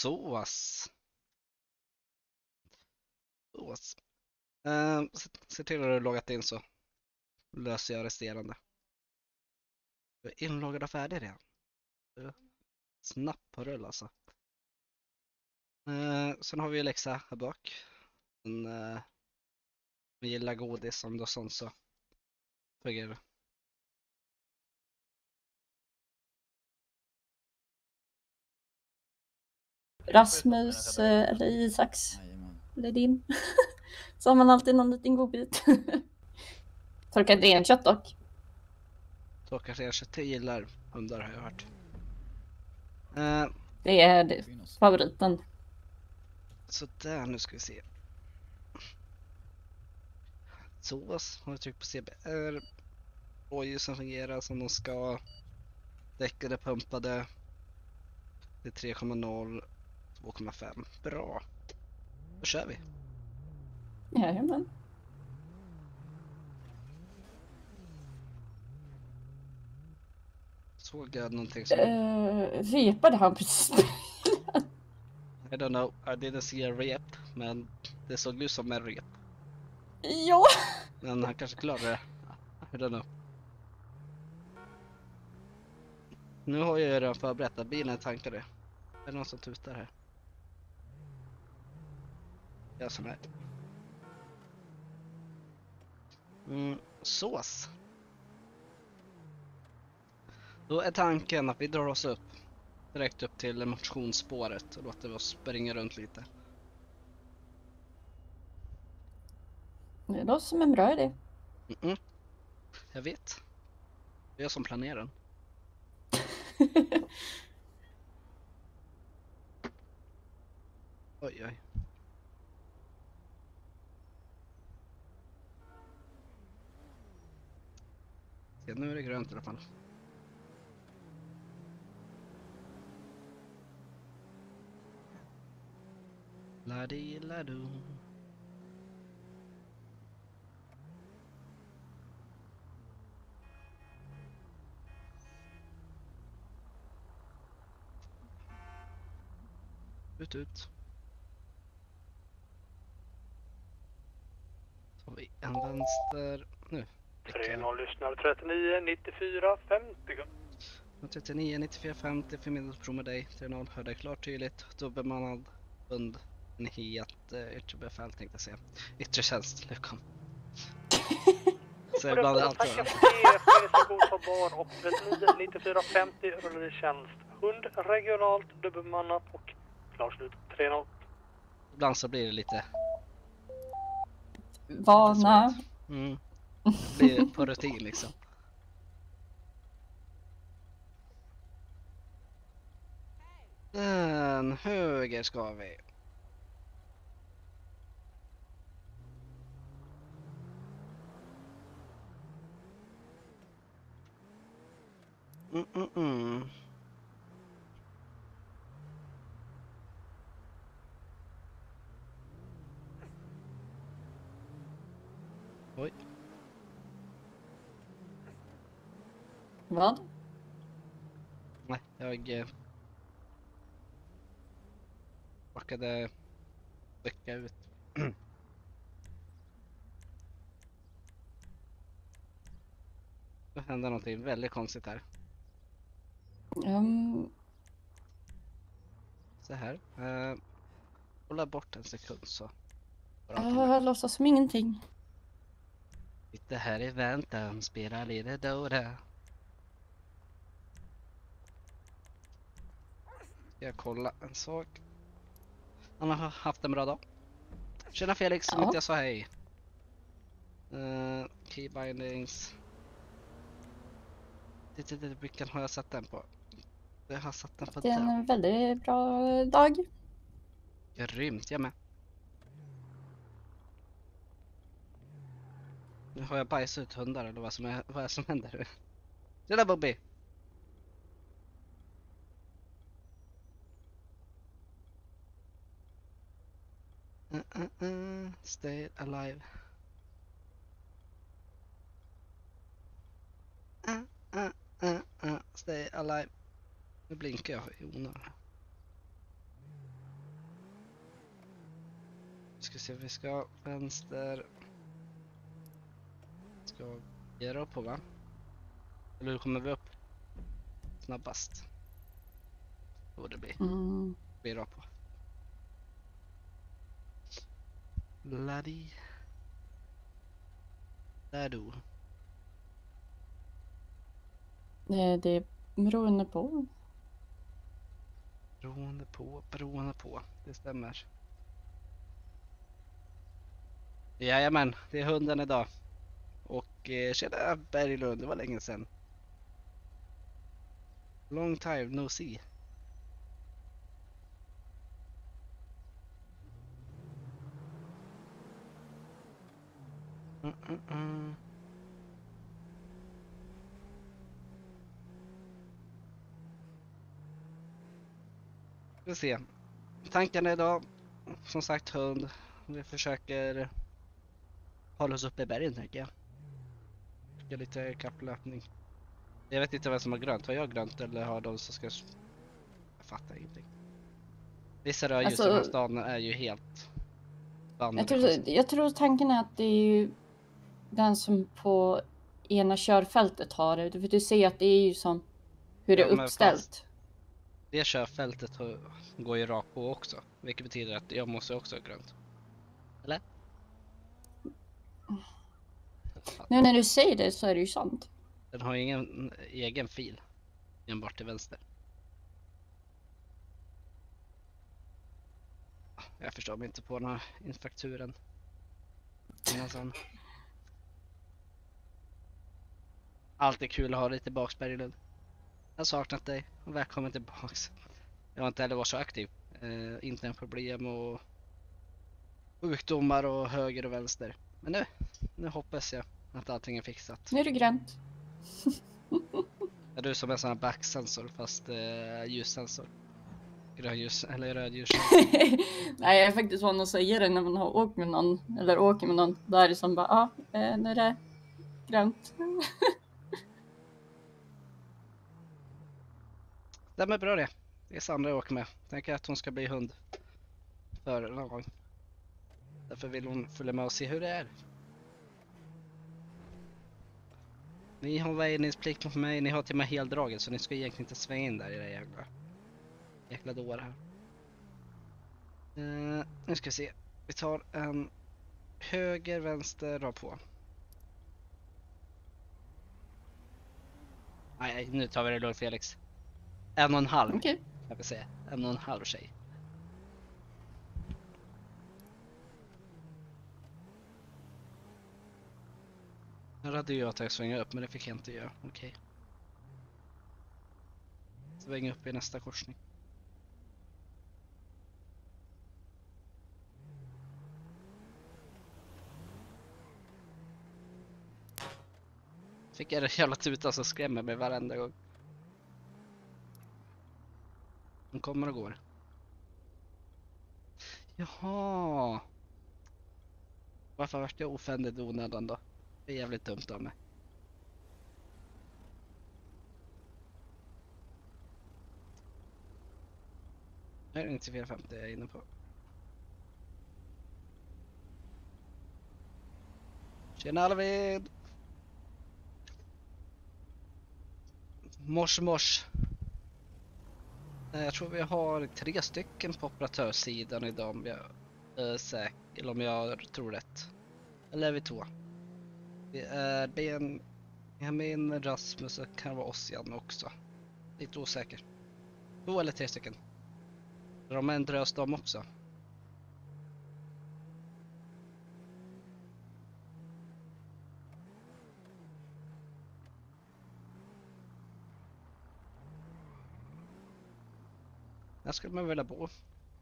Sås. Sås. Se till att du har loggat in så löser jag resterande. Du är inloggad och färdig redan. Du är snabbt på rull alltså. Sen har vi Alexa här bak. Vi gillar godis om det och sånt så fungerar. Rasmus eller Isaks eller din. Så har man alltid någon liten godbit. Torkat renkött dock. Torkat renkött gillar hundar har jag hört. Det är favoriten. Så där, nu ska vi se. Sås, har jag tryckt på CBR. Råljusen fungerar som de ska. Däckade pumpade. Det är 3,0. 2,5. Bra. Då kör vi. Jajamän. Såg jag någonting som... Repade han precis? I don't know, I didn't see a rep. Men det såg ut som en rep. Ja. Men han kanske klarade det. I don't know. Nu har jag redan förberett att bilen tankade. Är det någon som tutar här? Jag som är. Sås. Då är tanken att vi drar oss upp. Direkt upp till motionsspåret och låter oss springa runt lite. Det låter som en bra idé. Jag vet. Det är jag som planerar den. Oj, oj. Se, nu är det grönt i alla fall. La-di-la-do. Ut. Så har vi en vänster. Nu. 3-0 lyssnar 39 94 50. 39 94 50 förmedlingsprov med dig. 3-0 hör dig klart tydligt. Dubbelmannad hund. En het yttre befäl tänkte jag säga. Yttre tjänst, Lukan. Så ibland är allt så. Tacka för det. Finns godtagbar och 39 94 50 rullar i tjänst. Hund regionalt, dubbelmannat och klarslut 3-0. Ibland så blir det lite... Vana. Det blir på rutin liksom. Den höger ska vi. Oj. Vad? Nej, jag råkade rycka ut. Det hände någonting väldigt konstigt här. Så här. Hålla bort en sekund så. Låtsas som ingenting. Sitter här i väntan, spelar lite Dota. Ska jag kolla en sak. Han har haft en bra dag. Tjena Felix, som inte jag sa hej. Keybindings. Vilken har jag satt den på? Jag har satt den på Det är den. en väldigt bra dag. Grymt, jag med. Nu har jag bajsat ut hundar eller vad är det som händer? Tjena Bobby! Stay alive. Stay alive. Nu blinkar jag i onödan. ska se, vi ska vänster. Ska göra upp på, va? Eller hur kommer vi upp snabbast? Då det blir rakt på. Laddie. Där du. Det är beroende på. Beroende på. Det stämmer. Jajamän, det är hunden idag. Och tjena Berglund, det var länge sedan. Long time no see. Vi se. Tankarna idag, som sagt hund. Vi försöker hålla oss uppe i bergen, tänker jag. Det är lite kapplöpning. Jag vet inte vem som har grönt. Har jag grönt eller har de som ska... Jag fattar ingenting. Vissa rödljus i den här stan är ju helt... Jag tror tanken är att det är ju den som på ena körfältet har det. För du ser att det är ju som hur det är uppställt. Det körfältet går ju rakt på också. Vilket betyder att jag måste också ha grönt. Eller? Nu när du säger det så är det ju sant. Den har ju ingen egen fil. Enbart till vänster. Jag förstår mig inte på den här infrakturen. Allt är kul att ha dig tillbaks, Berglund. Jag har saknat dig och välkommen tillbaks. Jag har inte heller varit så aktiv. Inte en problem och sjukdomar och höger och vänster. Men nu hoppas jag att allting är fixat. Nu är det grönt. Är du som en sån här backsensor fast ljussensor? Grönljus eller rödljus? Nej, jag är faktiskt van att säga det när man har åkt med någon eller åker med någon. Där är det som bara, nu är det grönt. Det är bra det. Det är Sandra jag åker med. Tänker att hon ska bli hund. För någon gång. Därför vill hon följa med och se hur det är. Ni har väjningsplikt för mig. Ni har till och med heldraget. Så ni ska egentligen inte svänga in där i det jäkla dår här. Nu ska vi se. Vi tar en höger, vänster, rakt på. Nej, nu tar vi det lugnt, Felix. 1,5. Okej. Jag vill säga. 1,5 tjej. Nu hade jag att svänga upp, men det fick jag inte göra. Okej. Svänga upp i nästa korsning. Fick jag det jävla tuta som skrämmer mig varenda gång. Den kommer och går. Jaha. Varför vart jag ofändigt onödan då? Det är jävligt dumt av mig. Nu är det 9450 jag är inne på. Tjena Alvid! Mors. Jag tror vi har 3 stycken på operatörssidan idag om jag är säker, eller om jag tror rätt. Eller är vi 2? Det är Benjamin, Rasmus och kan vara Ossian också. Lite osäker. 2 eller 3 stycken. De är en drös de också. Här skulle man vilja bo.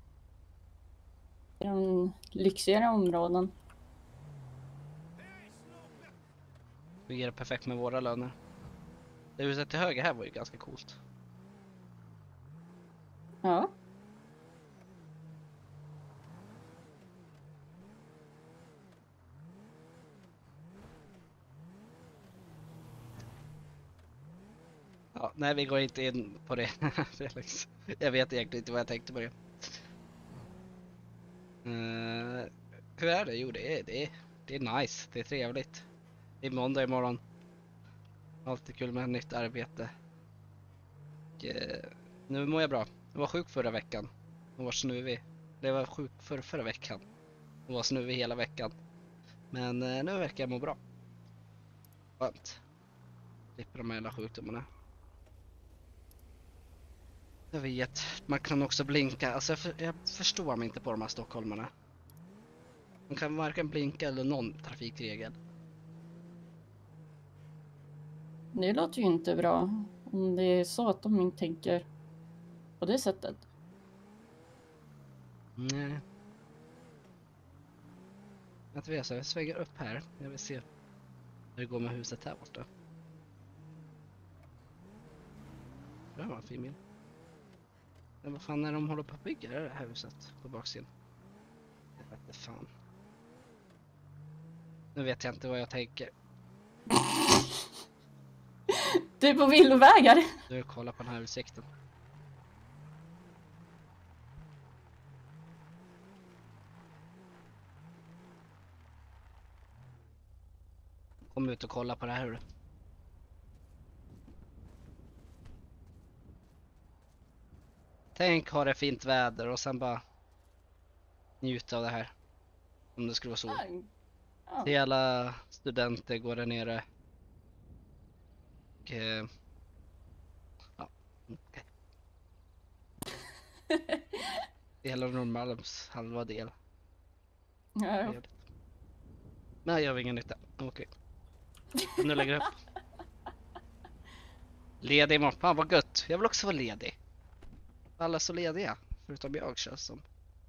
I de lyxigare områden. Det ger det perfekt med våra löner. Det huset till höger här var ju ganska coolt. Ja. Ja, nej, vi går inte in på det, Felix. Jag vet egentligen inte vad jag tänkte på det. Hur är det? Jo, det är nice. Det är trevligt. Det är måndag imorgon. Alltid kul med ett nytt arbete. Och, nu mår jag bra. Jag var sjuk förra veckan. Jag var snuvig. Jag var sjuk förra veckan. Jag var snuvig hela veckan. Men nu verkar jag må bra. Skönt. Slipper de här hela sjukdomarna. Jag vet. Man kan också blinka. Alltså jag förstår mig inte på de här stockholmarna. Man kan varken blinka eller någon trafikregel. Det låter ju inte bra. Om det är så att de inte tänker på det sättet. Nej. Jag vet, jag svänger upp här. Jag vill se hur det går med huset här borta. Det var en fin bild. Men vad fan är de håller på att bygga det här huset på baksidan? Jag vet inte fan. Nu vet jag inte vad jag tänker. Du är på villovägar. Du kollar på den här utsikten. Kom ut och kolla på det här. Tänk ha det fint väder och sen bara njuta av det här. Om det skulle vara så. Ja. Till alla studenter går där nere. Och, ja, okej. Det hela Norrmalms halva del. Ja. Men jag gör ingen nytta. Okej. Nu lägger jag upp. Ledig imorgon. Fan vad gött. Jag vill också vara ledig. Alla är så lediga. Förutom jag känns som.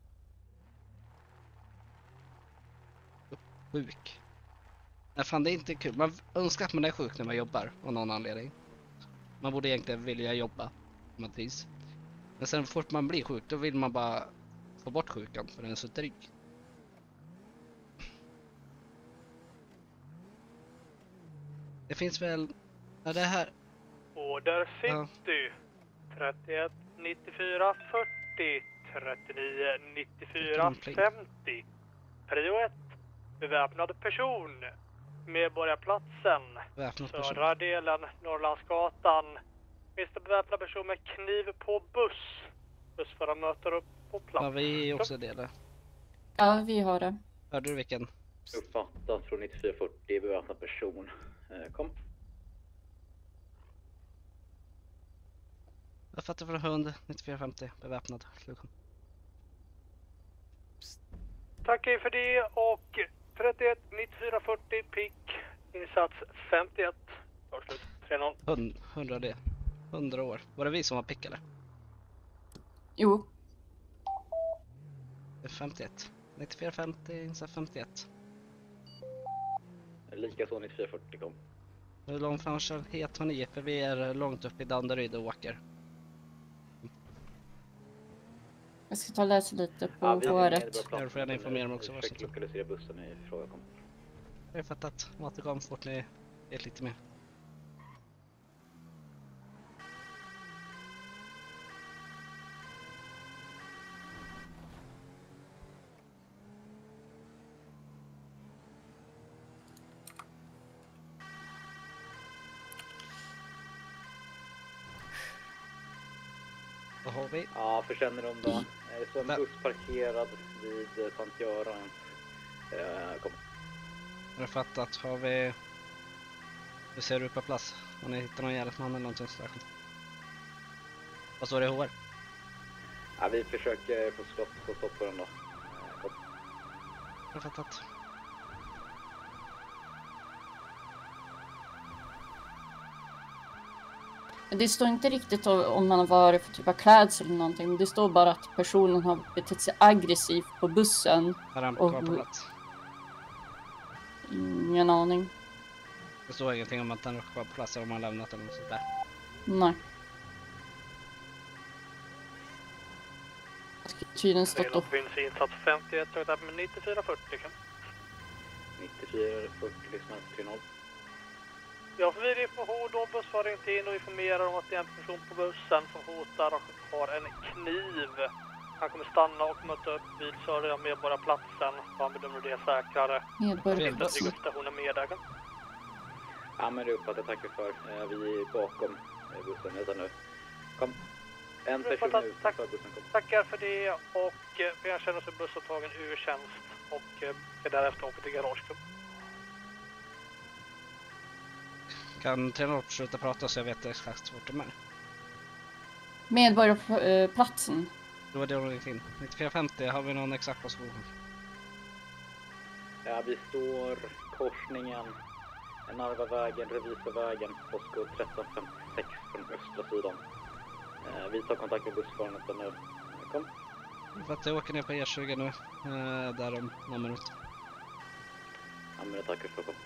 Sjuk. Nej fan det är inte kul. Man önskar att man är sjuk när man jobbar. Av någon anledning. Man borde egentligen vilja jobba. Om man trivs. Men sen fort man blir sjuk. Då vill man bara få bort sjukan. För den är så dryg. Det finns väl. Ja det här. Order 50. 31 94 40 39 94 50. Prio 1. Beväpnad person. Medborgarplatsen. Södra delen Norrlandsgatan. Finns det beväpnad person med kniv på buss? Bussföraren möter upp på plats. Ja vi är också det. Ja vi har det. Hörde du vilken? Uppfattat från 9440 beväpnad person. Kom. Jag fattar från hund 9450 beväpnad. Tack för det och 31 94 40 pick insats 51. Avslut 3-0. 100 det. 100 år. Var det vi som var pick eller? Jo. 51. 9450 insats 51. Likaså 9440 kom. Hur långt fram kör E29 för vi är långt upp i Danderyd och åker. Jag ska ta och läsa lite på håret. Jag får gärna informera mig också. Försök lokalisera bussen i fråga. Kom. Jag har fattat. Återkom fort ni vet lite mer. Vad har vi? Ja, för känner om då. Så en buss parkerad vid Sankt Göran. Kom. Har du fattat? Har vi... Hur ser du på plats? Har ni hittat någon jävla man eller någonting sådär? Vad står det i HR? Ja, vi försöker få stopp på den då. Kom. Har du fattat? Det står inte riktigt om man har varit för typ av klädsel eller någonting. Men det står bara att personen har betett sig aggressivt på bussen. Har han kvar på plats? Ingen aning. Det står ingenting om att han är kvar på plats eller om han lämnat eller något sånt där. Nej. Tydligen stått upp. Finns insats 51 och där med 9440 kan. 9440 lyssnar 3-0. Ja, för vi är på H då bussföraren in och informerar om att det är en person på bussen som hotar och har en kniv. Han kommer stanna och möta upp vid södra Medborgarplatsen. Han bedömer det säkrare. Medborgarplatsen. Stationen Medägen. Ja, men det uppfattar jag. Tackar för. Vi är bakom bussen redan nu. Kom. En person utanför bussen. Kom. Tackar för det och vi erkänner oss i bussupptagen ur tjänst och är därefter åker till garageklubb. Kan 308 sluta prata så jag vet exakt vart de är? Medborgarplatsen. Det var det de gick in. 9450, har vi någon exakt position? Ja, vi står korsningen Narvavägen, Revisorvägen, Posko 1356 från östra sidan. Vi tar kontakt med bussföraren nu. Kom. För att jag åker ner på E20 nu, där om någon minut. Ja, men tackar för det.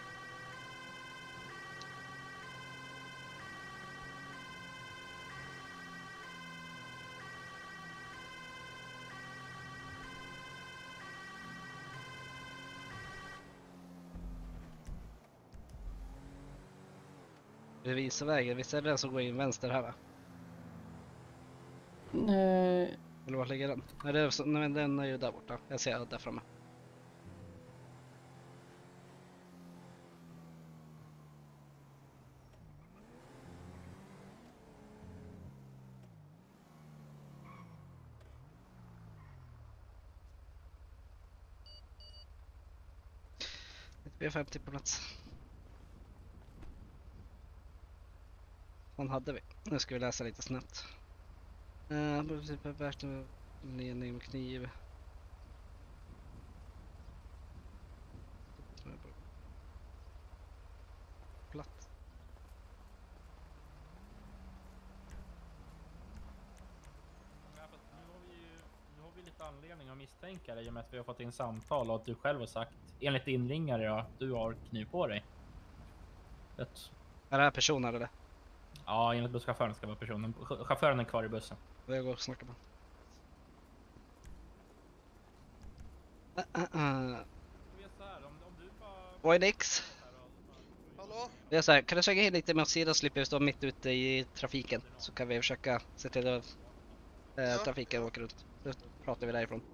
Vi visar vägen, visst är det den som går in vänster här va? Eller var ligger den? Nej, den är ju där borta, jag ser där framme. Vi är 50 på plats. Vad hade vi? Nu ska vi läsa lite snabbt. Ledning med kniv. Platt. Nu har vi lite anledning att misstänka dig i och med att vi har fått in samtal och att du själv har sagt enligt din ringare att du har kniv på dig. Rätt. Är det här personer eller? Ja, enligt busschauffören ska vara personen. Chauffören är kvar i bussen. Jag går och snackar med. Vad är Nix? Hallå? Det är så här, kan du svänga in lite med sidan slipper vi stå mitt ute i trafiken. Så kan vi försöka se till att trafiken åker runt. Då pratar vi därifrån.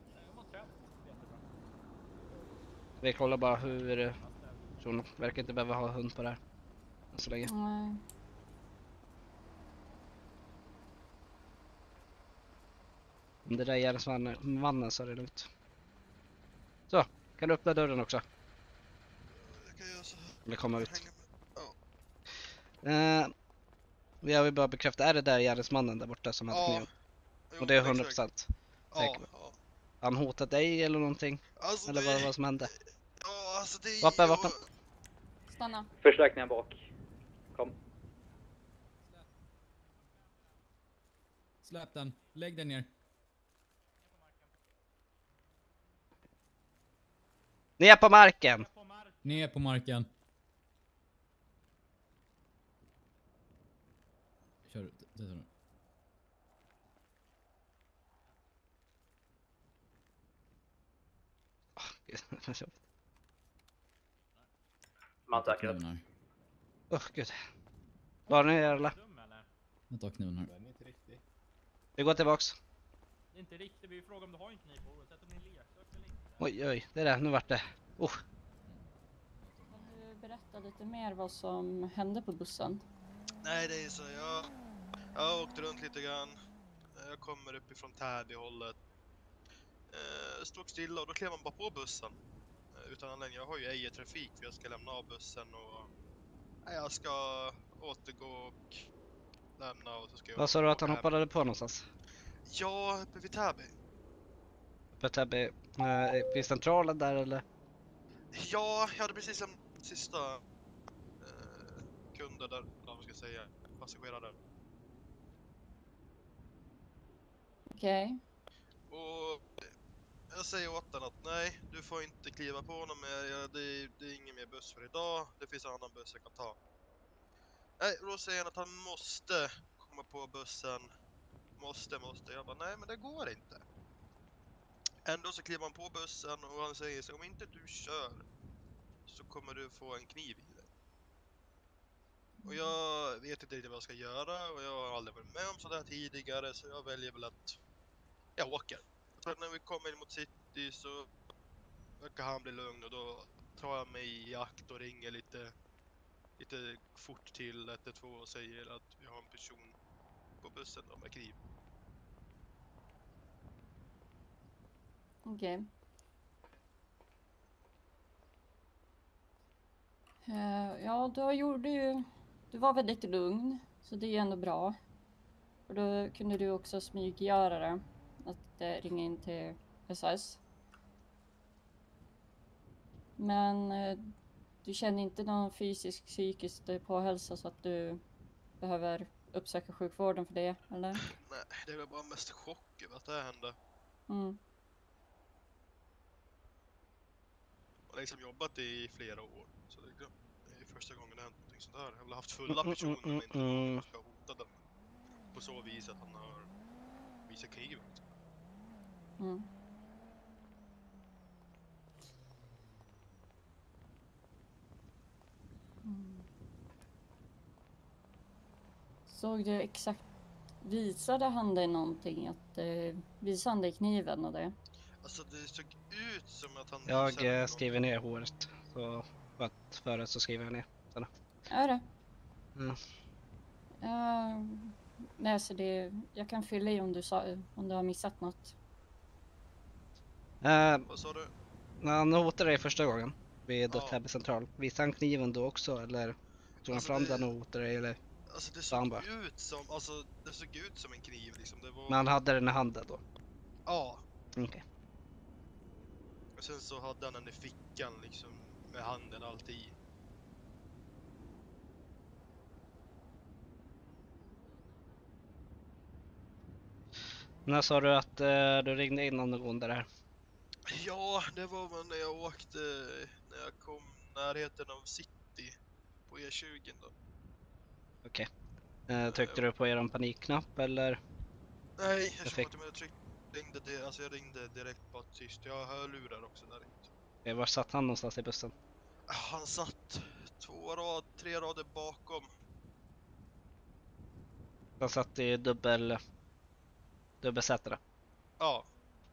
Vi kollar bara hur personen verkar inte behöva ha hund på det här. Så länge. Nej. Om det där är gärningsmannen så är det lugnt. Så, kan du öppna dörren också? Jag kan göra så här. Eller komma ut. Ja. Jag vill bara bekräfta, är det där gärningsmannen där borta som hade kniven? Och det är 100%. Ja. Han hotat dig eller någonting? Alltså eller vad var som hände? Ja, alltså det är Vapen, vapen. Stanna. Förstärkningar bak. Kom. Släpp den. Lägg den ner. Ner på marken! Ner på marken. Kör ut. Det tar du. Man tackar. Kniven här. Gud. Var ni eller? Jag tar kniven här. Vi går tillbaks. Det är inte riktigt, vi frågar om du har en kniv på oavsett om det är en leksak eller inte. Oj, det där, nu vart det. Kan du berätta lite mer vad som hände på bussen? Nej, det är så. Jag har åkt runt lite grann. Jag kommer uppifrån Täby-hållet. Stod stilla och då klev man bara på bussen. Utan anledning. Jag har ju ej trafik för jag ska lämna av bussen och jag ska återgå och lämna och så ska jag... Vad sa du att han hoppade på någonstans? Ja, uppe vid Täby. Uppe vid Täby, vid centralen där eller? Ja, jag hade precis lämnat sista kunder där, vad man ska säga, passagerare. Okej. Och jag säger åt den att nej, du får inte kliva på honom mer, det är ingen mer buss för idag, det finns en annan buss jag kan ta. Nej, då säger han att han måste komma på bussen, måste. Jag bara, nej men det går inte. Ändå så kliver han på bussen och han säger så om inte du kör så kommer du få en kniv i dig. Och jag vet inte riktigt vad jag ska göra och jag har aldrig varit med om sådär tidigare så jag väljer väl att Jag åker. Så när vi kommer in mot city så verkar han bli lugn och då tar jag mig i akt och ringer lite fort till 112 och säger att vi har en person på bussen då med kniv. Okej. Ja, du var väldigt lugn, så det är ju ändå bra. Och då kunde du också smyggöra det, att ringa in till SAS. Men du känner inte någon fysisk, psykisk påhälsa så att du behöver uppsöka sjukvården för det, eller? Nej, det är väl bara mest chock över att det här hände. Mm. Jag har liksom jobbat i flera år, så det är första gången det hänt någonting sånt här. Jag har väl haft fulla personer men inte någon som ska hota dem. På så vis att han har visat kniven. Liksom. Mm. Mm. Såg du exakt, visade han dig någonting? Visade han dig kniven och det? Alltså det såg ut som att han... Jag skriver ner håret. Så förut så skriver jag ner. Sådana. Är det? Mm. Nej, så det, jag kan fylla i om du har missat något. Vad sa du? När han hotade dig första gången vid Ja. Täby central, visade han kniven då också eller tog han Alltså, fram det- den och hotade dig eller? Alltså det Fan såg bara. ut som... Alltså det såg ut som en kniv liksom. Det var... Men han hade den i handen då? Ja. Okej. Och sen så hade han den i fickan liksom. Med handen alltid i. När sa du att du ringde in angående det här? Ja, det var väl när jag åkte... När jag kom närheten av city. På E20 då. Okej. Tryckte du på eran panikknapp eller? Nej, jag Perfekt. kände att jag ringde direkt på tyst. Jag har hörlurar också där inte. Var satt han någonstans i bussen? Han satt 3 rader bakom. Han satt i dubbelsätare. Ja.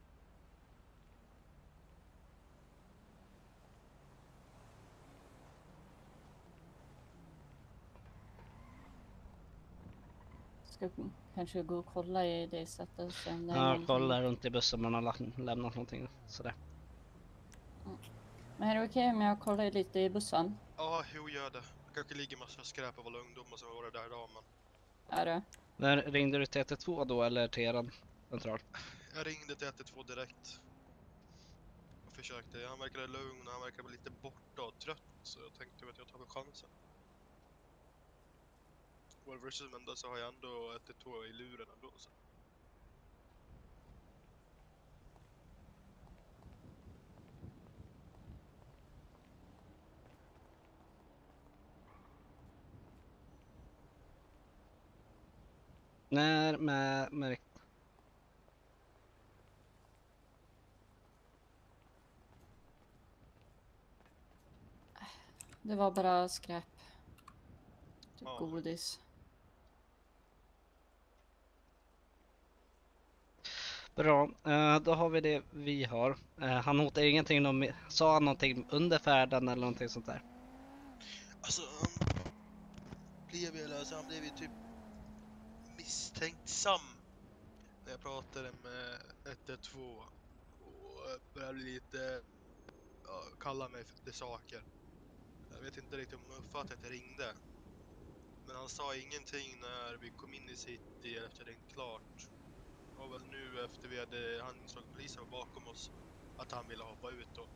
Ska kanske gå och kolla i det sättet sen. Ja, kolla runt i bussen om man har lämnat någonting sådär. Men är det okej om jag kollar lite i bussen? Ja, jo gör det. Det kanske ligger massa skräp av alla ungdomar som har varit där idag men... Är det? Men ringde du till 112 då eller till eran central? Jag ringde till 112 direkt. Och försökte. Han verkade lugn och han verkade lite borta och trött. Så jag tänkte att jag tar väl chansen. Whatever som ändå så har jag ändå 112 i luren ändå. Så. När med Det var bara skräp. Typ Ja. godis. Bra, då har vi det vi har. Han hotade ingenting, sa han någonting under färden eller någonting sånt där? Alltså han blev ju typ misstänksam när jag pratade med 112 och började bli lite kalla mig för lite saker. Jag vet inte riktigt om jag uppfattade att jag ringde. Men han sa ingenting när vi kom in i city efter det klart. Och väl nu efter han såg polisen var bakom oss att han ville hoppa ut då.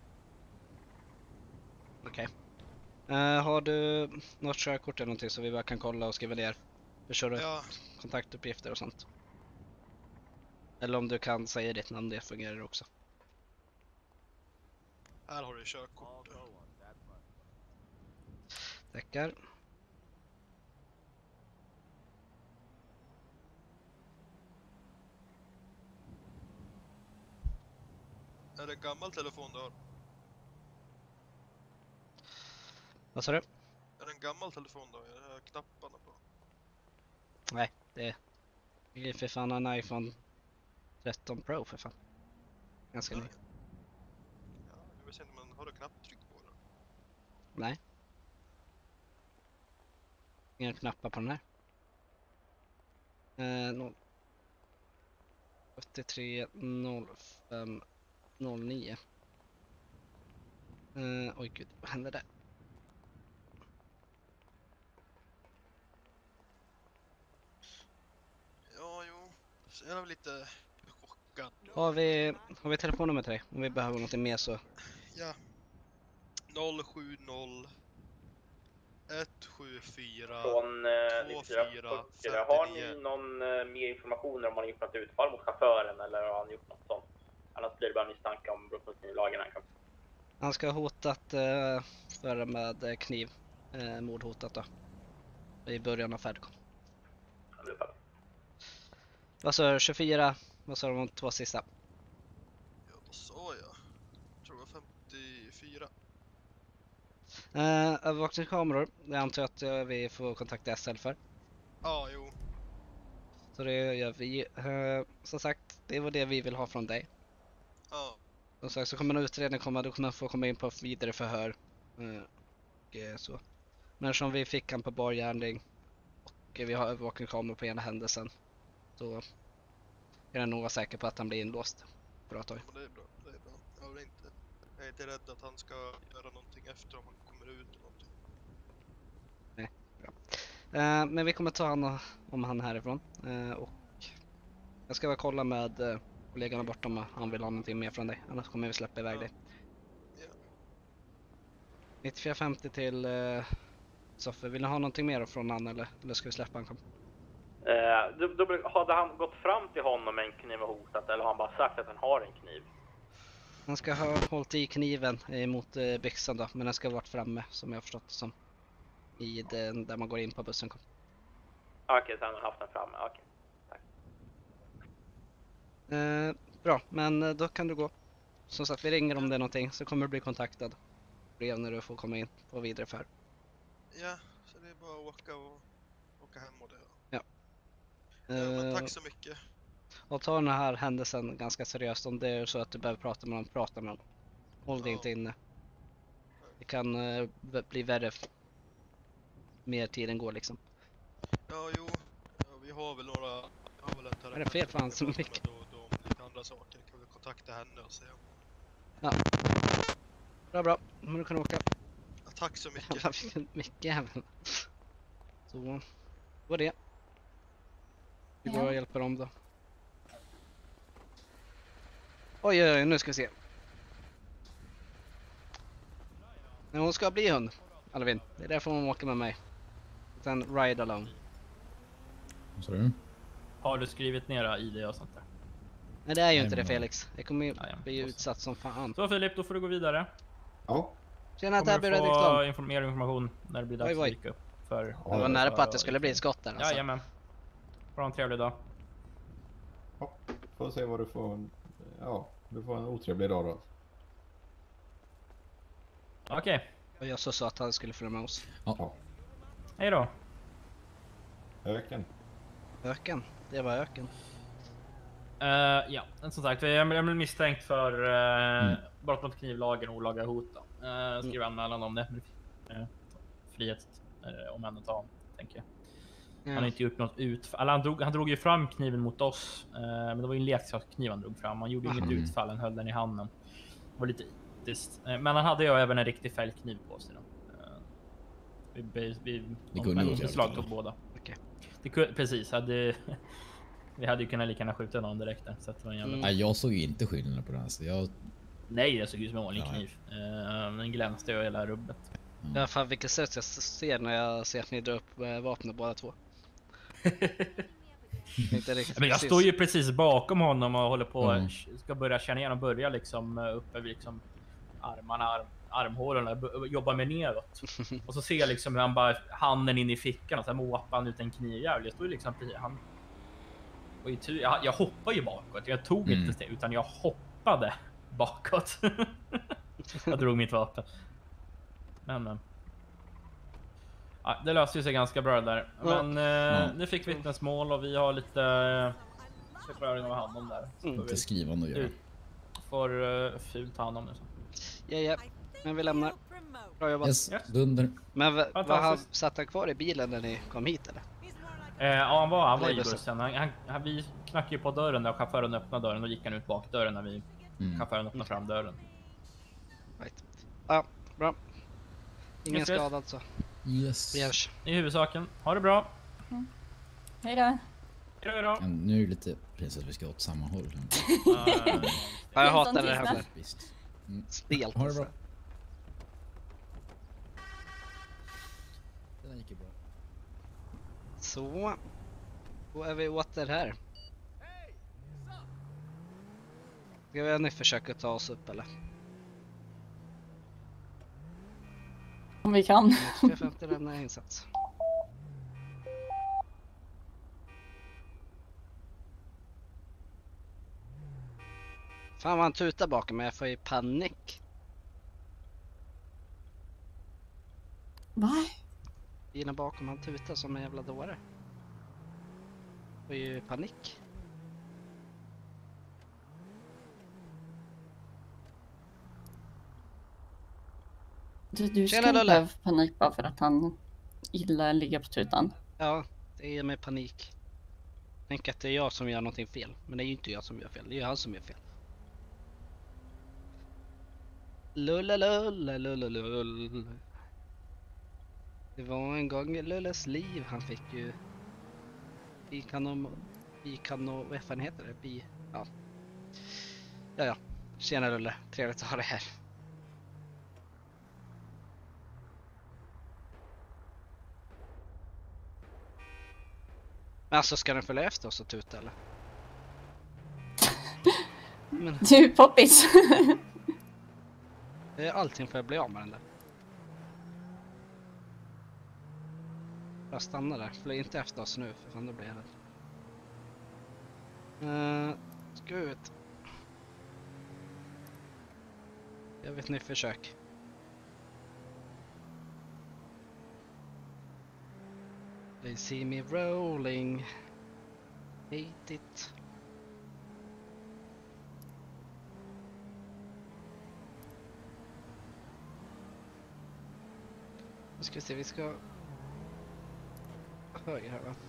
Okej. Har du något körkort eller någonting så vi bara kan kolla och skriva ner? Hur kör du Ja, kontaktuppgifter och sånt? Eller om du kan säga ditt namn, det fungerar också. här har du körkort. Tackar. Är det en gammal telefon du har? Vad sa du? Är det en gammal telefon då? Jag har knapparna på. Nej, det är för fan en iPhone 13 Pro för fan. Ganska ny. Ja, jag vet inte, men har du knappt tryckt på den? Nej. Inga knappar på den här. 73 05 09. Oj gud, vad hände där? Ja, jo. Så jag är väl lite chockad. Har vi telefonnummer till dig? Om vi behöver något mer så. Ja. 070 174 Från 9440. Har ni någon mer information om han har gjort något utfall mot chauffören eller har han gjort något sånt? Annars blir det bara misstanke om brott mot knivlagen. Han ska ha hotat förare med kniv. Mordhotat då. I början av färd. Vad sa du? 24? Vad sa de 2 sista? Ja, vad sa jag? Tror jag 54. Övervakningskameror. Jag antar att vi får kontakta SL för. Ja, jo. Så det gör vi. Som sagt, det var det vi vill ha från dig. Ja. Som sagt, så kommer en utredning komma, du kommer få komma in på vidare förhör. Och så. Men som vi fick han på bar gärning och vi har övervakningskameror på ena händelsen. Så är jag nog vara säker på att han blir inlåst för ett tag. Men det är bra, det är bra. Jag är inte rädd att han ska göra någonting efter om han kommer ut eller någonting. Nej, bra. Men vi kommer ta hand om han härifrån. Och jag ska väl kolla med kollegorna bortom om han vill ha någonting mer från dig. Annars kommer vi släppa iväg dig. Ja. 9450 till Soffe. Vill ni ha någonting mer från han eller ska vi släppa han? Då hade han gått fram till honom med en kniv och hotat eller har han bara sagt att han har en kniv? Han ska ha hållit i kniven mot byxan då, men den ska ha varit framme som jag har förstått det som. I den där man går in på bussen. Okej, så han har haft den framme, okej. Tack. Bra, men då kan du gå. Som sagt, vi ringer om det är någonting så kommer du bli kontaktad. Brev när du får komma in på vidare för. Ja, så det är bara att åka hem och det. Ja. Men tack så mycket. Och ta den här händelsen ganska seriöst. Om det är så att du behöver prata med någon, prata med någon. Håll det inte inne. Det kan bli värre mer tiden går liksom. Ja, jo. Ja, vi har väl några... Jag har väl en terapeut. Är det fel fan så mycket? Då lite andra saker. Kan vi kontakta henne och se. Ja. Bra. Men du kan åka. Ja, tack så mycket. Jävlar vilken mycket jävlar. Så. Vad är det? Vi går och hjälper dem då. Oj, nu ska vi se. Nej, hon ska bli hund, Alvin. Det är därför hon åker med mig. Sen ride alone. Vad sa du? Har du skrivit ner ID och sånt där? Nej, det är ju Nej, inte det men- Felix. Jag kommer ju Ja, bli utsatt som fan. Så Filip, då får du gå vidare. Ja. Tjena, Kommer Tabby du få Reddickson. mer information när det blir dags Oj. att dyka upp. För, Det var nära på att det skulle bli ett skott där alltså. Jajamän. Ha en trevlig dag. Ja, får se vad du får. Ja, du får en otrevlig dag då. Okej, Och jag så sa att han skulle följa med oss. Ja, hej då. öken. Öken. Det var öken. Ja, som sagt, jag blir misstänkt för brott mot knivlagen och olaga hot. Skriva anmälan om det. Frihet omhändertagande, tänker jag. Han har inte gjort något utfall. Han drog ju fram kniven mot oss. Men det var ju en leksakskniv han drog fram. Han gjorde inget utfall, han höll den i handen. Det var lite itiskt. Men han hade ju även en riktig fällkniv på sig. Vi beslagtog båda. Okej. Precis, vi hade ju kunnat lika gärna skjuta någon direkt där, så att det var en jävla... Nej, jag såg ju inte skillnaden på den. Så jag... Nej, det såg ut som en vanlig kniv. Den glänste ju hela rubbet. Ja, fan vilket sätt jag ser när jag ser att ni drar upp vapnet båda två. Inte riktigt Men jag precis. står ju precis bakom honom och håller på ska börja känna igen och börja liksom uppe vid liksom armhålorna, jobba med neråt. Och så ser jag liksom hur han bara handen in i fickan och så måpar han ut en knivjävel. Jag står ju liksom precis, han och jag hoppar ju bakåt. Jag tog inte steg utan jag hoppade bakåt. Jag drog mitt vapen. Men ja, det löste sig ganska bra där. Men nu fick vittnesmål och vi har lite Så får jag ha hand om där. Inte skrivande att göra. Du får fult ta hand om det. Ja. Men vi lämnar. Bra jobbat. Yes, dunder. Men var satt han kvar i bilen när ni kom hit eller? Ja, han var i bussen. Vi knackade ju på dörren där chauffören öppnade dörren och gick han ut bakdörren när chauffören öppnade fram dörren. Right. Ja, bra. Ingen skada alltså. Yes. Vi hörs. I huvudsaken. Ha det bra. Hej då. Hej då. Ja, nu är det lite precis att vi ska åt samma håll. Jag hatar det här. Stelt. Ha det bra. Det där gick ju bra. Så. Då är vi åter här. Ska vi nu försöka ta oss upp eller? Om vi kan. 350 lämnar insats. Fan vad han tutar bakom mig, jag får ju panik. Va? Bilen bakom han tutar som en jävla dåre. Får ju panik. Du ska inte behöva panik bara för att han gillar ligga på tutan. Ja, det ger mig panik. Tänk att det är jag som gör någonting fel. Men det är ju inte jag som gör fel, det är ju han som gör fel. Lullalullalullalull. Det var en gång i Lulles liv, han fick ju vad fan heter det? Ja. Tjena Lulle, trevligt att ha dig här. Alltså ska den följa efter oss och tuta eller? Men... Du, Poppis! Allting får jag bli av med den där. Jag stannar där, följ inte efter oss nu för fan då blir jag rädd. Ska ut. Jag vet nytt försök. They see me rolling. Hate it. Nu ska vi se, vi ska höger här va?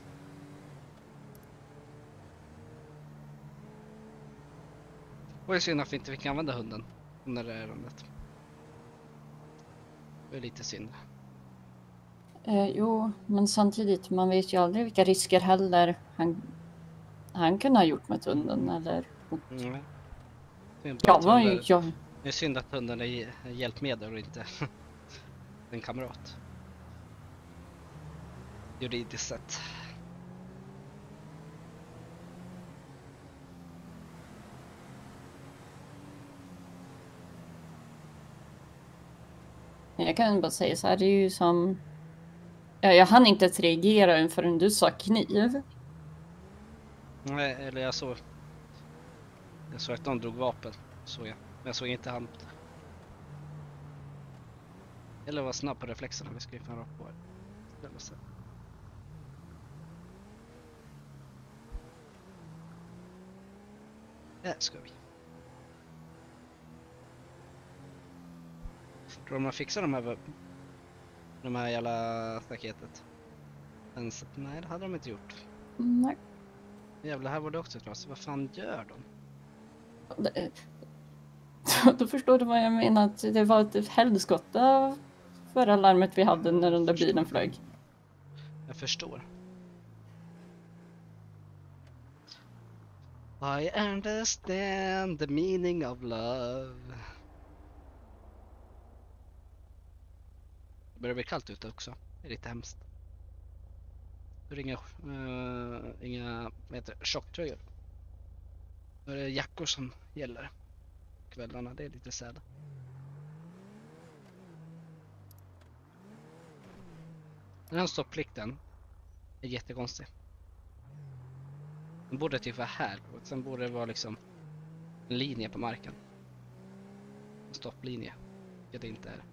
Och det är synd att vi inte fick använda hunden när det är rundet. Det är lite synd. Jo, men samtidigt, man vet ju aldrig vilka risker heller han kunde ha gjort med hunden eller... Det är synd att hunden är hjälpmedel och inte en kamrat. Juridiskt sett. Jag kan bara säga så här, det är ju som... Jag hann inte ens reagera förrän du sa kniv. Nej, eller jag såg att de drog vapen, såg jag. Men jag såg inte han. Eller var snabb på reflexerna, vi ska ju fan rakt på här. Där ska vi. Tror de har fixat de här jävla staketet? Nej, det hade de inte gjort. Nej. Jävlar, här var det också klart. Så vad fan gör de? Då förstår du vad jag menar. Att det var ett helskott förra larmet vi hade när den där bilen flög. Jag förstår. I understand the meaning of love. Det börjar bli kallt ute också. Det är lite hemskt. Det är inga tjocktröjor. Det är jackor som gäller kvällarna. Det är lite sad. Den här stoppplikten är jättekonstig. Den borde typ vara här och sen borde det vara liksom en linje på marken. En stopplinje. Det inte är.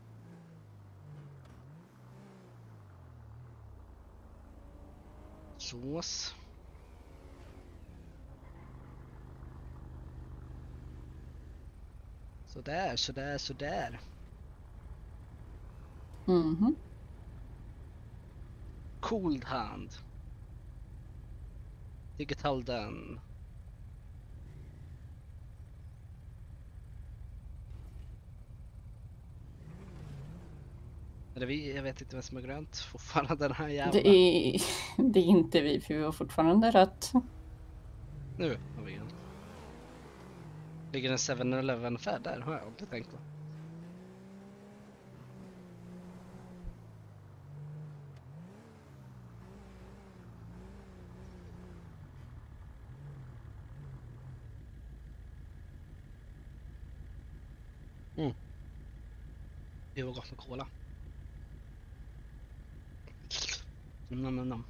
Sås. Sådär. Mhm. Cold hand. Digital done. Är det vi? Jag vet inte vem som är grönt. Fortfarande den här jävla. Det är inte vi, för vi har fortfarande rött. Nu har vi grönt. Ligger en 7-Eleven färd där? Har jag aldrig tänkt på. Det var gott med cola. Nam.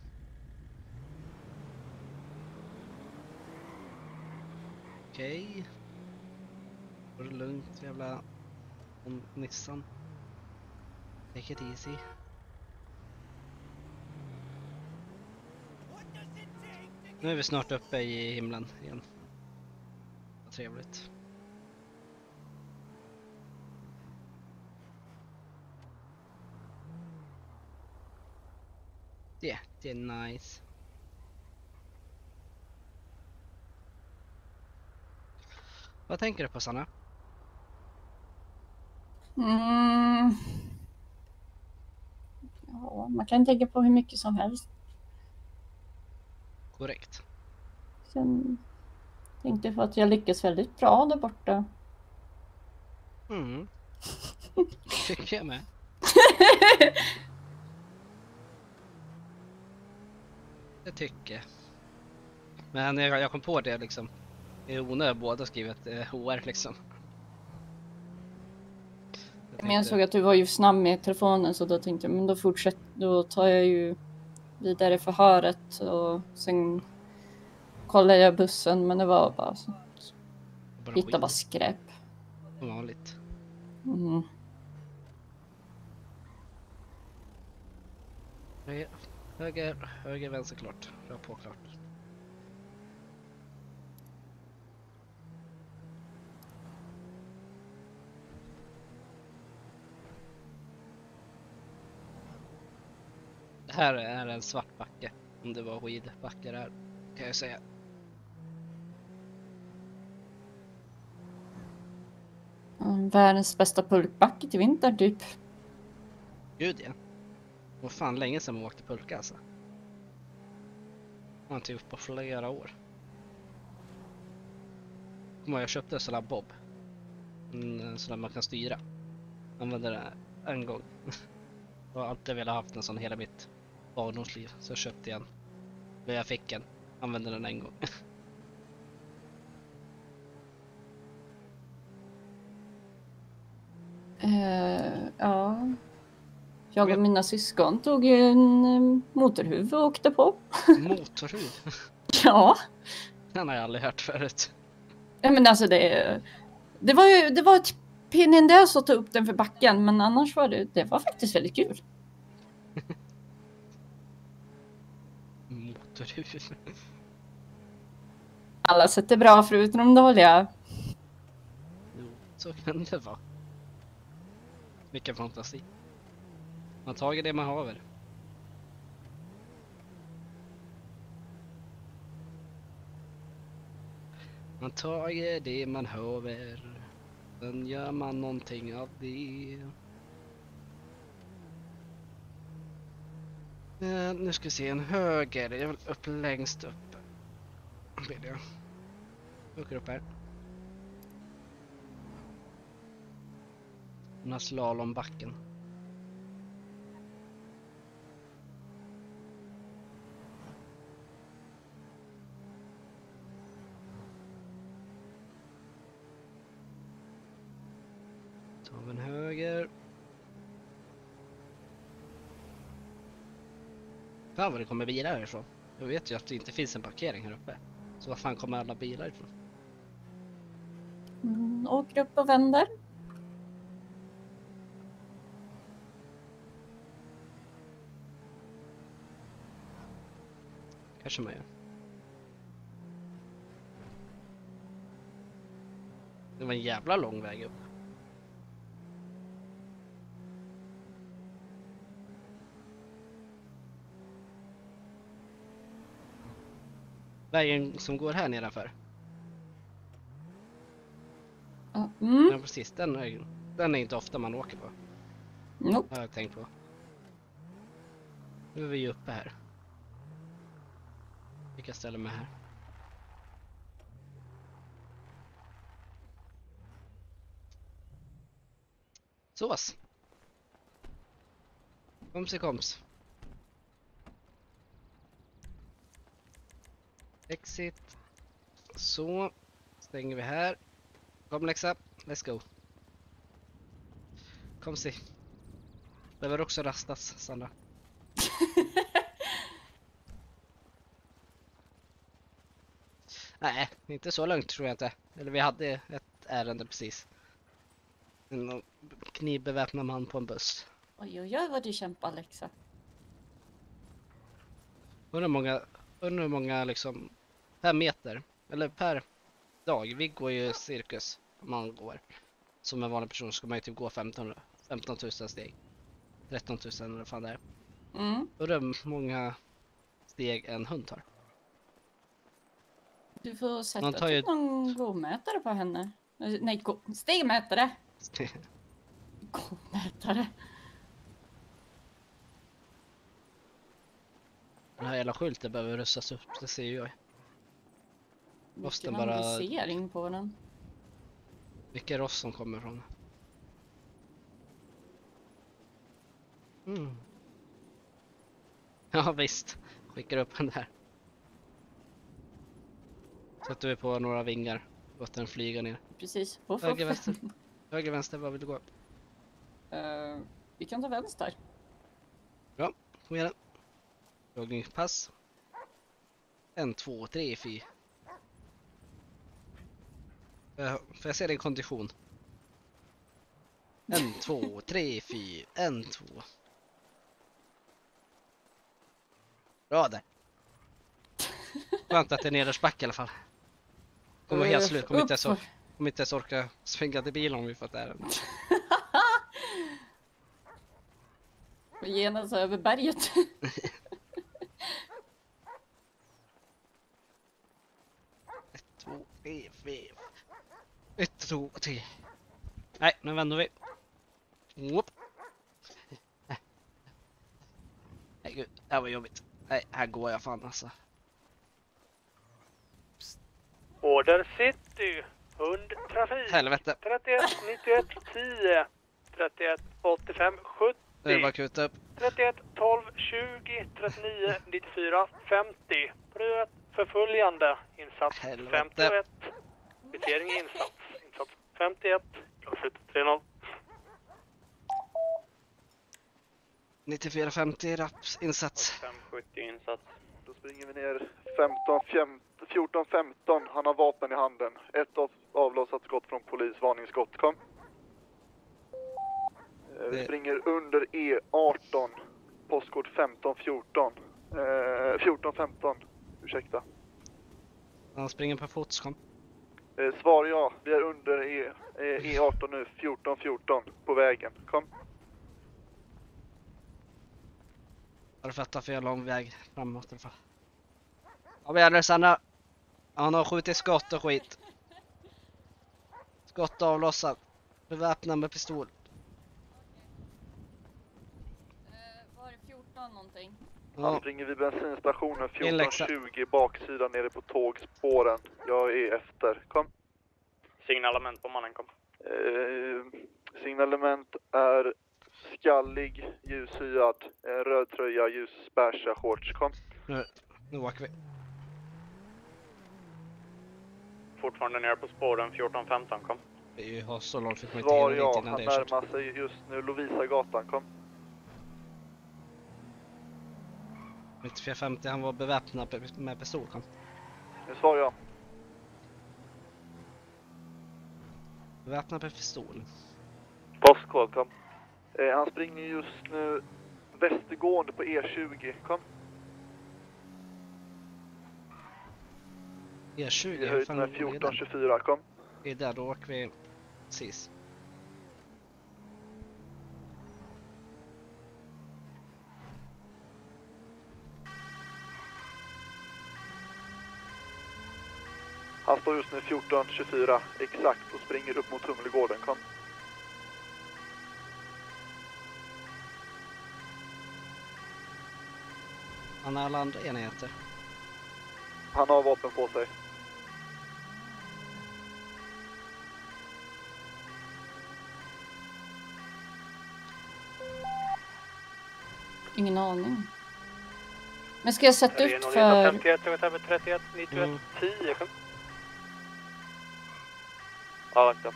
Okej. Var det lugnt, jävla Nissan. Take it easy. Nu är vi snart uppe i himlen igen. Vad trevligt. Det är nice. Vad tänker du på, Sanna? Ja, man kan tänka på hur mycket som helst. Korrekt. Sen tänkte jag på att jag lyckas väldigt bra där borta. Tycker jag med. Jag tycker. Men jag kom på det liksom. Det är onödigt båda skrivit HR liksom. Men jag såg att du var ju snabb med telefonen, så då tänkte jag, men då tar jag ju vidare förhöret och sen kollar jag bussen, men det var bara så. Hitta bara skräp. Vanligt. Höger, vänster klart. Rakt på klart. Det här är en svart backe. Om det var skidbacke där, kan jag säga. Världens bästa pulkbacke till vinter typ. Gud ja. Vad fan länge sedan man åkte pulka alltså. Man har inte gjort på flera år. Jag köpte en sån här bob. En sån där man kan styra. Använde det en gång. Jag har alltid velat haft en sån hela mitt barndomsliv. Så jag köpte en. Men jag fick en. Använde den en gång. Ja. Jag och mina syskon tog ju en motorhuv och åkte på. Motorhuv? Ja. Den har jag aldrig hört förut. Ja, men alltså det var ett pin in där att ta upp den för backen, men annars var det var faktiskt väldigt kul. Motorhuv. Alla sätter bra förutom de dåliga. Jo, så kan det vara. Vilken fantasi. Man tager det man haver. Man tager det man haver. Sen gör man någonting av det. Nu ska vi se, en höger. Jag vill upp längst upp. Vill jag. Åker upp här. Den här slalombacken. Tar vi en höger. Fan vad det kommer bilar härifrån. Jag vet ju att det inte finns en parkering här uppe. Så vad fan kommer alla bilar ifrån? Åker upp och vänder. Kanske man gör. Det var en jävla lång väg upp. Vägen som går här nedanför. Ja, Ja, precis. Den är inte ofta man åker på. Nope. Har jag tänkt på. Nu är vi ju uppe här. Vilka ställer mig här? Sås. Koms. Exit. Så. Stänger vi här. Kom Lexa. Let's go. Kom se. Behöver också rastas, Sandra. Nej, inte så långt tror jag inte. Eller vi hade ett ärende precis. En knivbeväpnad man på en buss. Oj, vad du kämpar, Alexa. Undrar hur många liksom per meter eller per dag. Vi går ju cirkus om man går. Som en vanlig person ska man ju typ gå 15 000 steg. 13 000 eller vad fan det är. Undrar hur många steg en hund tar. Du får sätta Man tar ju- någon gåmätare på henne. Nej, stegmätare. Gåmätare. Den här jävla skylten behöver rustas upp, det ser ju jag. Måste Vilken bara- analysering på den. Vilka ross som kommer från. Ja visst, skickar upp den där. Sätter vi på några vingar. Låter den flyga ner. Precis. Höger, vänster. Höger, vänster, vad vill du gå? Vi kan ta vänster. Bra, kom igen. Loggningspass. 1, 2, 3, 4. Får jag se din kondition? 1, 2, 3, 4. 1, 2. Bra där. Skönt att det är nedersback i alla fall. Kommer helt slut. Kommer inte ens orka svänga till bilen om vi får ett ärende. Och genast över berget. 1, 2, 3, 4. 1, 2, 3. Nej, nu vänder vi. Whoop. Nej gud, det här var jobbigt. Nej, här går jag fan alltså. Order City. Hundtrafik. Helvete. 31 91 10. 31 85 70. Nu är det bara kuta upp. 31 12 20 39 94 50. Privat förföljande. Insats Helvete. 51. Kvittering i insats. Insats 51. Klockflytt 30. 94-50 raps insats. 570 insats. Då springer vi ner 14-15. Han har vapen i handen. Ett avlossat skott från polis. Varningsskott. Kom. Vi springer under E18. Postkod 1514. 1415. Ursäkta. Han springer på fots, kom. Svar ja. Vi är under E18 nu. 1414. På vägen. Kom. Har du fattat för en lång väg framåt i alla fall. Kom igen nu Sanna. Han har skjutit skott och skit. Skott avlossat. Beväpnad med pistol. Var det 14 någonting? Han Ja, springer vid bensinstationen Inläxa. 1420 baksidan nere på tågspåren. Jag är efter. Kom. Signalement på mannen, kom. Signalement är skallig, ljushyad, röd tröja, ljusbärsa, shorts. Kom. nu åker vi. Fortfarande nere på spåren 1415, kom. Vi har så långt fick man inte Svar hinna ja, dit innan han det är kört. närmar sig just nu Lovisa-gatan. Kom. 94-50, han var beväpnad med pistol, kom. Svar ja. Beväpnad med pistol. Postkod, kom. Han springer just nu västergående på E20. Kom. E20, I höjden med 1424. Kom. Det är där, då åker vi precis. Han står just nu 14.24 exakt och springer upp mot Humlegården. Kom. Han har alla andra enheter. Han har vapen på sig. Ingen aning. Men ska jag sätta ut för... 31, 91, 10. Ja, vakta.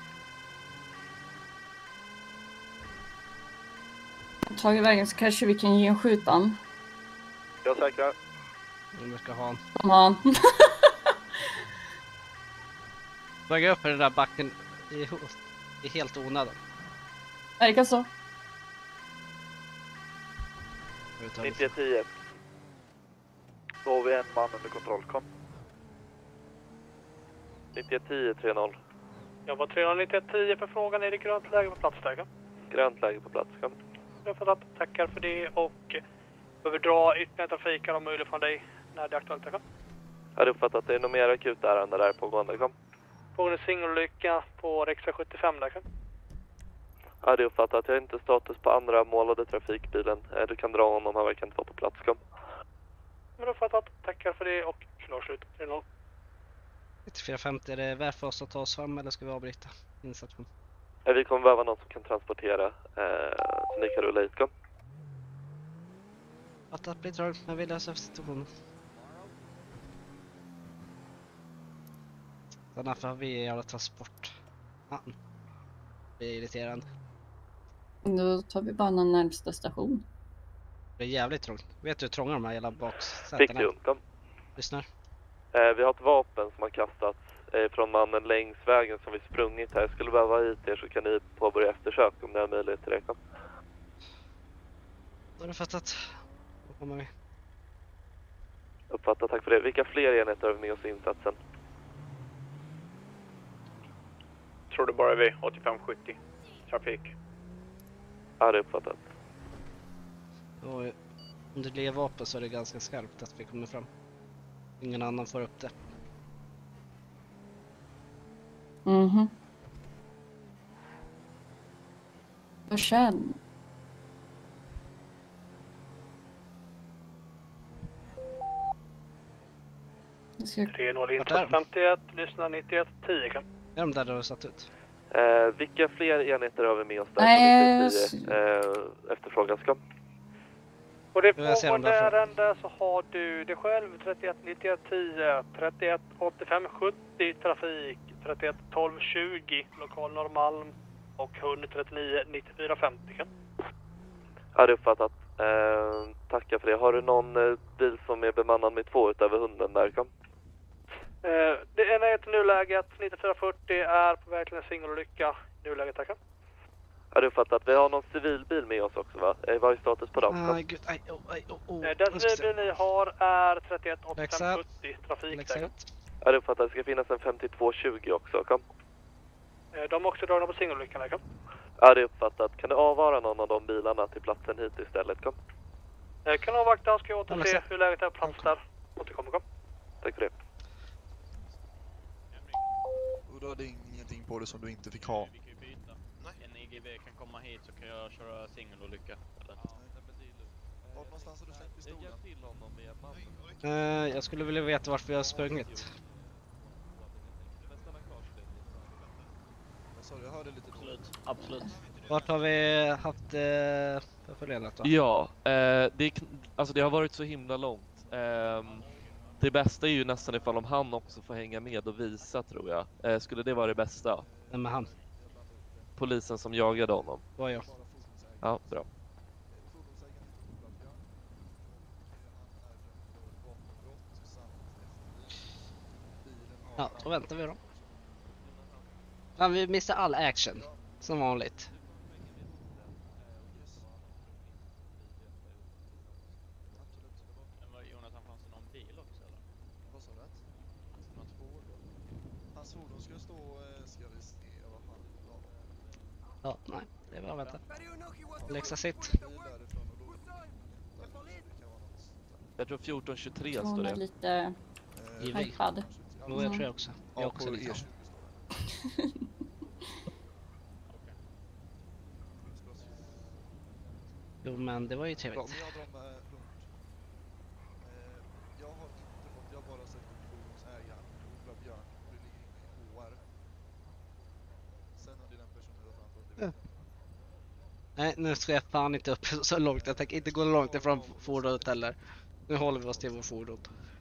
Tagit vägen så kanske vi kan ge en skjutan. Jag säkrar. Vi ska ha en. Som han. Börja upp i den där backen i helt onödan. Verkar så. 90-10. Då har vi en man under kontroll. Kom. 90-10, 3-0. Jag var 391-10 för frågan. Är det grönt läge på plats där? Grönt läge på plats. Kom. Jag får tackar för det och behöver dra ytterligare trafik om möjligt från dig när det är aktuellt. Jag har uppfattat att det är nog mer akut ärende där pågående. Kom. Pågående singelolycka på riksväg 75 där. Jag har uppfattat att jag inte status på andra målade trafikbilen. Du kan dra honom, han verkar inte vara på plats. Kom. Men då fattat, tackar för det och klarslut. 9450, är det värt för oss att ta oss fram eller ska vi avbryta insatsen? Vi kommer behöva någon som kan transportera så ni kan rulla hit. Kom. Att bli trög, men vi löser situationen. Så därför har vi alla transport. Det är irriterande. Då tar vi bara den närmsta station. Det är jävligt trångt. Vet du hur trånga de här jävla baksätena Fick du, kom. Lyssnar. Vi har ett vapen som har kastats från mannen längs vägen som vi sprungit här. Jag skulle behöva hit er så kan ni påbörja eftersök om ni har möjlighet till det. Kom. Då har du fattat. Då kommer vi. Uppfattat, tack för det. Vilka fler enheter har vi med oss i insatsen? Tror du bara vi 85-70 trafik? Ja, det är uppfattat. Och om det blir vapen så är det ganska skarpt att vi kommer fram. Ingen annan får upp det. Mhm. Vad känn? Ska... 3-0 in 51, lyssna 91-10 kan. Är de där du har satt ut? Vilka fler enheter har vi med oss där? Nej, efterfrågan ska. Och det pågående ärende så har du dig själv 31 91 10 31 85 70 trafik 31 12 20 lokal Norrmalm och 139 94 50. Ja, det är uppfattat. Tackar för det. Har du någon bil som är bemannad med 2 utöver 100 där? Kom. Det ena är till nuläget 9440 är på väg till en singelolycka. Nuläget, tackar. Ja, du fattar att vi har någon civilbil med oss också, va? Vad är status på dem? Den civilbil ni har är 31 85 70 trafik. Ja, du fattar att det ska finnas en 5220 också, kom. De är också dragna på singelolyckan, kom. Ja, det är uppfattat. Kan du avvara någon av de bilarna till platsen hit istället, kom? Kan avvakta, ska jag återse hur läget är på plats där. Återkommer, kom. Tack för det. Och då är det ingenting på det som du inte fick ha. En EGV kan komma hit så kan jag köra singelolycka. Vart någonstans har du släppt pistolen? Till honom med jag skulle vilja veta varför vi har sprungit. Jag hörde lite dåligt. Absolut. Vart har vi haft förföljandet då? Ja, det har varit så himla långt. Det bästa är ju nästan ifall om han också får hänga med och visa, tror jag. Skulle det vara det bästa? Vem är han? Polisen som jagade honom. Var jag. Ja, bra. Ja, då väntar vi då. Men vi missar all action, som vanligt. Jonathan, fanns det någon bil också eller? Vad sa du? Något fordon? Hans fordon ska stå, ska vi se vad han var. Ja, nej, det är bara att vänta. Läxa sitt. Jag tror 1423 står det. Hon är lite hypad. Jo, jag tror jag också. Jag Ja, också på lite. E20 står det. Jo, men det var ju Bra, trevligt. men jag drar med hund. Jag har inte fått, jag har bara sett upp fordonsägaren, Ola Björn, och det ligger inne i HR. Sen om det är den personen jag framför, det vet jag inte. Nej, nu ska jag fan inte upp så långt. Jag tänker inte gå långt ifrån fordonet heller. Nu håller vi oss till vår fordon.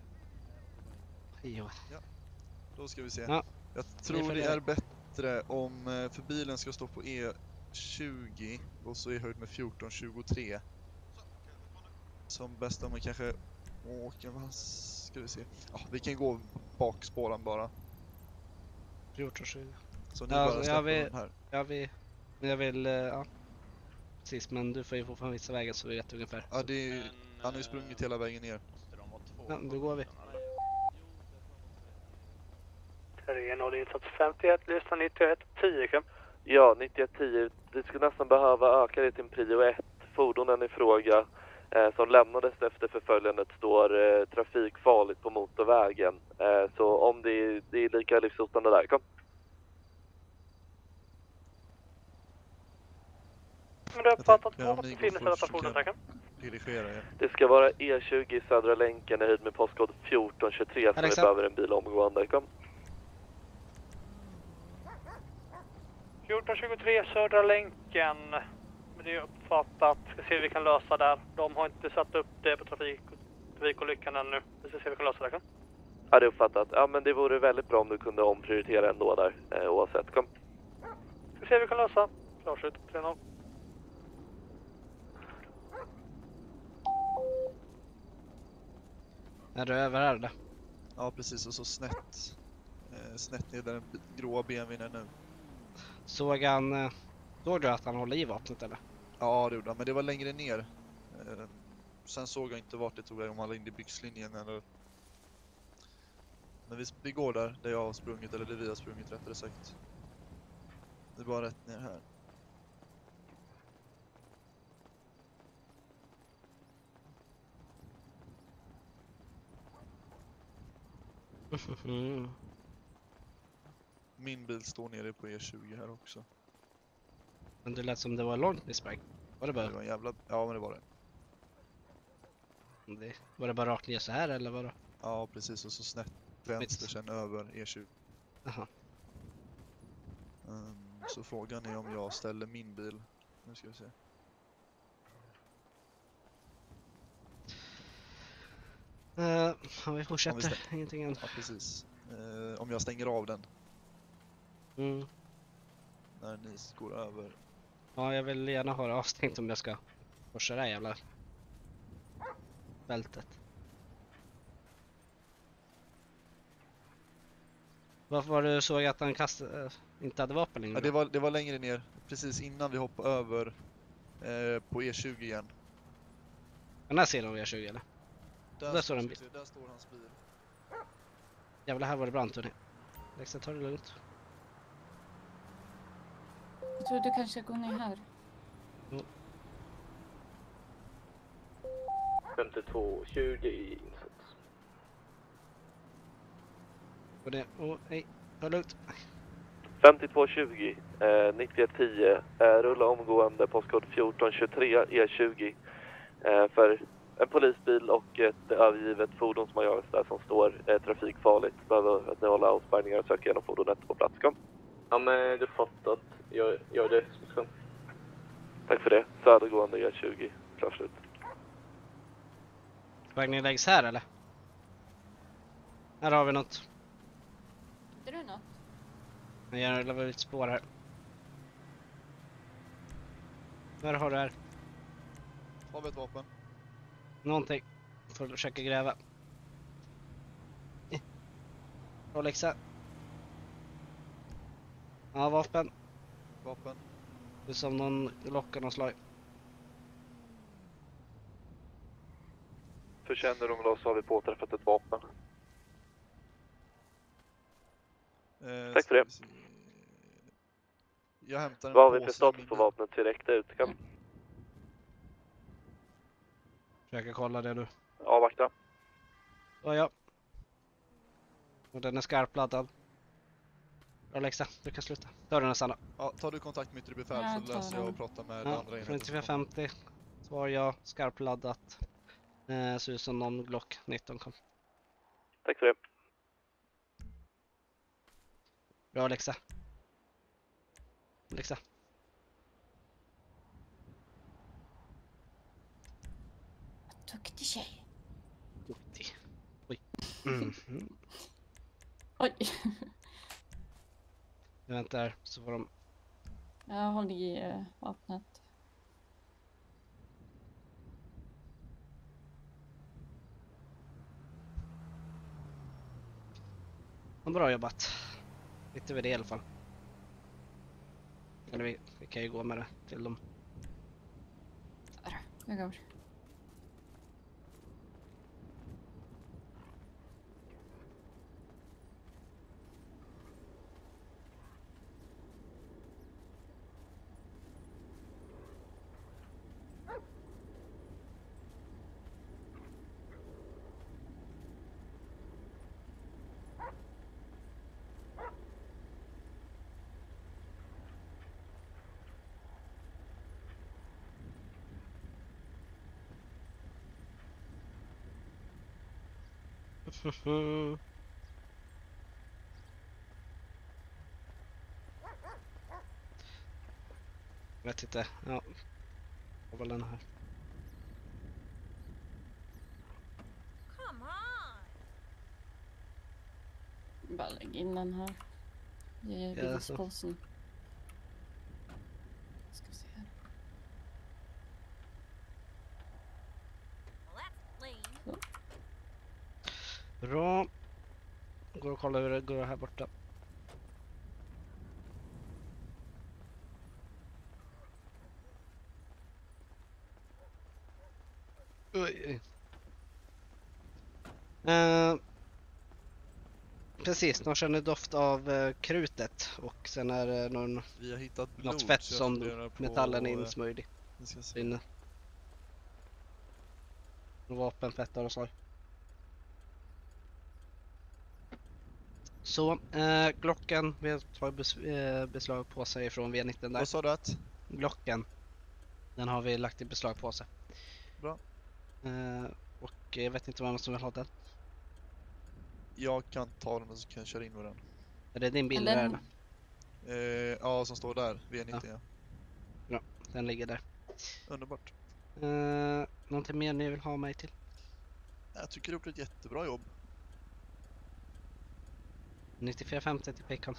Jo. Ja, då ska vi se. Ja. Jag Vi tror det följer. är bättre om, för bilen ska stå på E20 och så är höjd med 1423. Som bäst om man kanske åker, vad ska vi se. Ja, vi kan gå bakspåran bara. 14-20. Så ni bara släpper vill, den här. jag vill, ja. Precis, men du får ju fortfarande vissa vägen så vi vet ungefär. Ja, det är, han har ju sprungit hela vägen ner. Ja, då går vi. 3-0 insats 51, lyssna 91, 10 km. Ja, 9110. Vi skulle nästan behöva öka det till en prio 1. Fordonen i fråga som lämnades efter förföljandet står trafikfarligt på motorvägen. Så om det är lika livshotande där, kom. Men du har uppfattat Ja, på om att ni det går finns först detta så kan fordon, jag tack. dirigera er. Det ska vara E20 Södra länken i höjd med postkod 1423 så vi Alexa. behöver en bil omgående, kom. 1423 Södra länken. Men det är uppfattat. Ska se hur vi kan lösa där. De har inte satt upp det på trafikolyckan ännu. Vi ska se hur vi kan lösa det. Kan? Ja, det är uppfattat. Ja, men det vore väldigt bra om du kunde omprioritera ändå där, oavsett, kom. Ska se hur vi kan lösa. Klarskjut 3-0. Är du över här eller? Ja, precis. Och så snett. Snett ner där den gråa BMWn är nu. Såg du att han håller i vapnet eller? Ja, det gjorde han. Men det var längre ner. Sen såg jag inte vart det tog vägen, om han lade in i byxlinjen eller... Men vi går där jag har sprungit, eller där vi har sprungit rättare sagt. Det är bara rätt ner här. Min bil står nere på E20 här också. Men det lät som det var långt missbruk. Var det bara? Det var en jävla... Ja, men det var det. Var det bara rakt ner så här eller vadå? Ja, precis. Och så snett vänster sen över E20. Aha. Så frågan är om jag ställer min bil. Nu ska vi se. Om vi fortsätter, ingenting än. Ja, precis. Om jag stänger av den. När ni går över. Ja, jag vill gärna ha det avstängt om jag ska korsa det här jävla bältet. Varför var du såg att han inte hade vapen längre? Ja, det var längre ner. Precis innan vi hoppade över på E20 igen. Den här sidan av E20 eller? Där står en bil. Där står hans bil. Jävlar, här var det brant hörni. Lexa, ta det lugnt. Jag tror du kanske går ner här. 52-20 insats. Och det, hej, ta det lugnt. 5220, 9110, rulla omgående postkod 1423 E20 för en polisbil och ett övergivet fordon som har jagats där som står trafikfarligt. Behöver att ni håller avspärrningar och söka igenom fordonet på plats. Kom. Ja, men du fattat. Gör det. Tack för det. Södergående E20, klart slut. Vägningen läggs här eller? Här har vi något. Hittar du något? Jag gör lite spår här. Vad har du här? Har vi ett vapen? Någonting. Får försöka gräva. Alexa. Ja, vapen. Vapen. Det är som någon lockar någon slag. För kännedom så har vi påträffat ett vapen. Tack för det. Jag hämtar en Vad har vi påse för i status min på bil. vapnet direkt ut? Kan Försöka kolla det nu. avvakta. Ja. Och den är skarpladdad. Alexa, du kan sluta. Dörren är stanna. Ja, tar du kontakt med yttre befäl Ja, så löser jag och pratar med andra Från enheter. 9450 svar jag, skarpladdat. Ser ut som någon Glock 19 kom. Tack för det. Bra Alexa. Alexa. Duktig tjej. Duktig. Oj. Mm. Oj. Jag väntar så får de... Jag håller i vapnet. Bra jobbat. Lite vid det i alla fall. Eller vi kan ju gå med det till dem. Där, jag går. Jag vet inte. Ja. Vad var den här? Bara lägg in den här i bidragspåsen. Ska vi se här. Så. Bra. Går och kolla hur det går här borta. Oj. Precis, de känner doft av krutet och sen är det Vi har hittat blod, något fett så jag som funderar på, metallen är insmörjd i. Vi ska se. Inne. Vapenfett av slag. Så, Glocken, vi har tagit beslag på sig från V19 där. Vad sa du att? Glocken, den har vi lagt i beslag på sig. Bra. Och jag vet inte vem som vill ha den. Jag kan ta den och så kan jag köra in med den. Är det din bil Den- eller? Ja, som står där, V90 ja. Bra, den ligger där. Underbart. Någonting mer ni vill ha mig till? Jag tycker du har gjort ett jättebra jobb. 9450 till Pekon.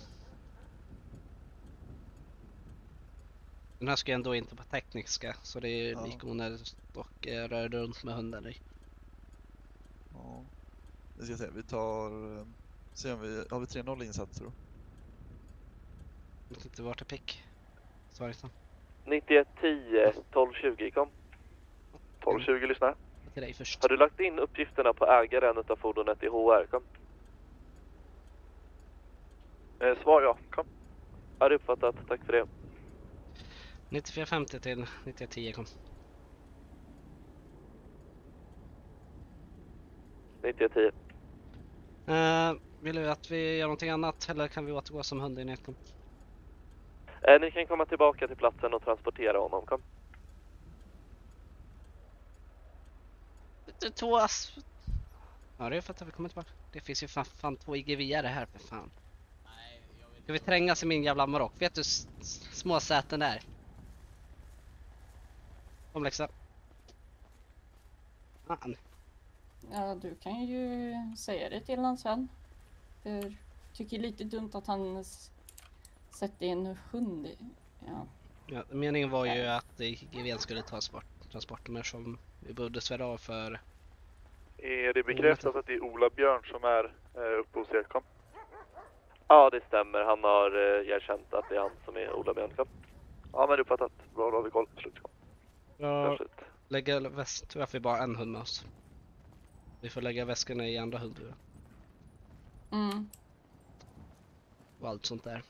Den här ska ju ändå inte på tekniska, så det är Ja. lika onödigt och rör runt med hunden i. Ja. Vi ska se, vi tar... Se om vi... Har vi 3-0 insatt tror du? Jag vet inte vart är pick. Svaret 9110 1220 kom. 1220 lyssna. till dig först. Har du lagt in uppgifterna på ägaren utav fordonet i HR? Kom. Svar ja, kom. Har uppfattat, tack för det. 9450 till 9110 kom. 9110. Vill du att vi gör någonting annat eller kan vi återgå som hundenhet? Kom. Ni kan komma tillbaka till platsen och transportera honom, kom. Tvåas. Ja, det är för att vi kommer tillbaka. Det finns ju fan 2 IGV-are här för fan. Ska vi trängas i min jävla Marock? Vet du små säten där? Kom Lexa. Fan. Ja, du kan ju säga det till honom sen. För tycker lite dumt att han sätter in hund i. Ja. Ja, meningen var ju att IGV skulle tas bort transporter, men som vi borde svära av för. Är det bekräftat att det är Ola Björn som är uppe hos er, kom? Ja, det stämmer. Han har erkänt att det är han som är Ola Björn, kom. Ja, men uppfattat. Bra, då har vi koll. Slut, kom. Ja, lägga väst. Tyvärr får vi bara en hund med oss. Vi får lägga väskorna i andra hundar. Mm. Och allt sånt där.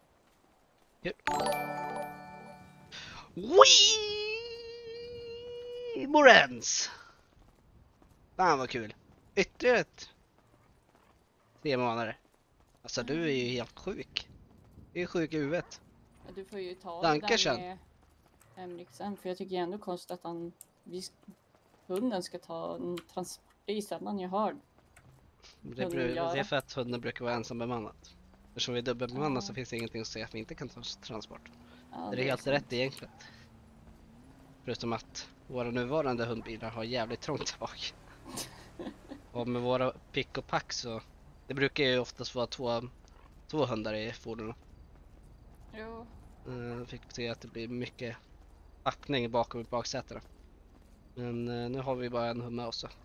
Wii! Morens! Fan vad kul. Ytterligare ett 3 månader. Alltså du är ju helt sjuk. Du är sjuk i huvudet. Ja, du får ju ta Dankeschön. det med Emrik sen, för jag tycker ändå konstigt att hunden ska ta en transport. Det är sällan jag hör. Det är för att hunden brukar vara ensam bemannad. Eftersom vi är dubbelbemannade så finns det ingenting att säga att vi inte kan ta transport. Ja, det är helt rätt egentligen. Förutom att våra nuvarande hundbilar har jävligt trångt bak. Och med våra pick och pack så det brukar ju oftast vara två hundar i fordonet. Jo. Fick se att det blir mycket packning bakom i baksätena. Men nu har vi bara en hund med oss.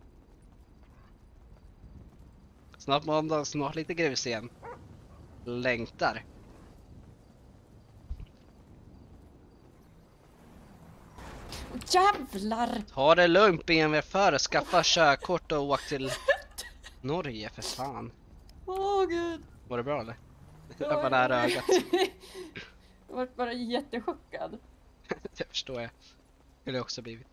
Snart måndag, snart lite grus igen. Längtar. Jävlar! Ta det lugnt BMW-förare, skaffa körkort och åk till Norge för fan. Åh gud. Var det bra eller? Jag var nära ögat. Jag var bara jättechockad. Det förstår jag. Skulle jag också blivit.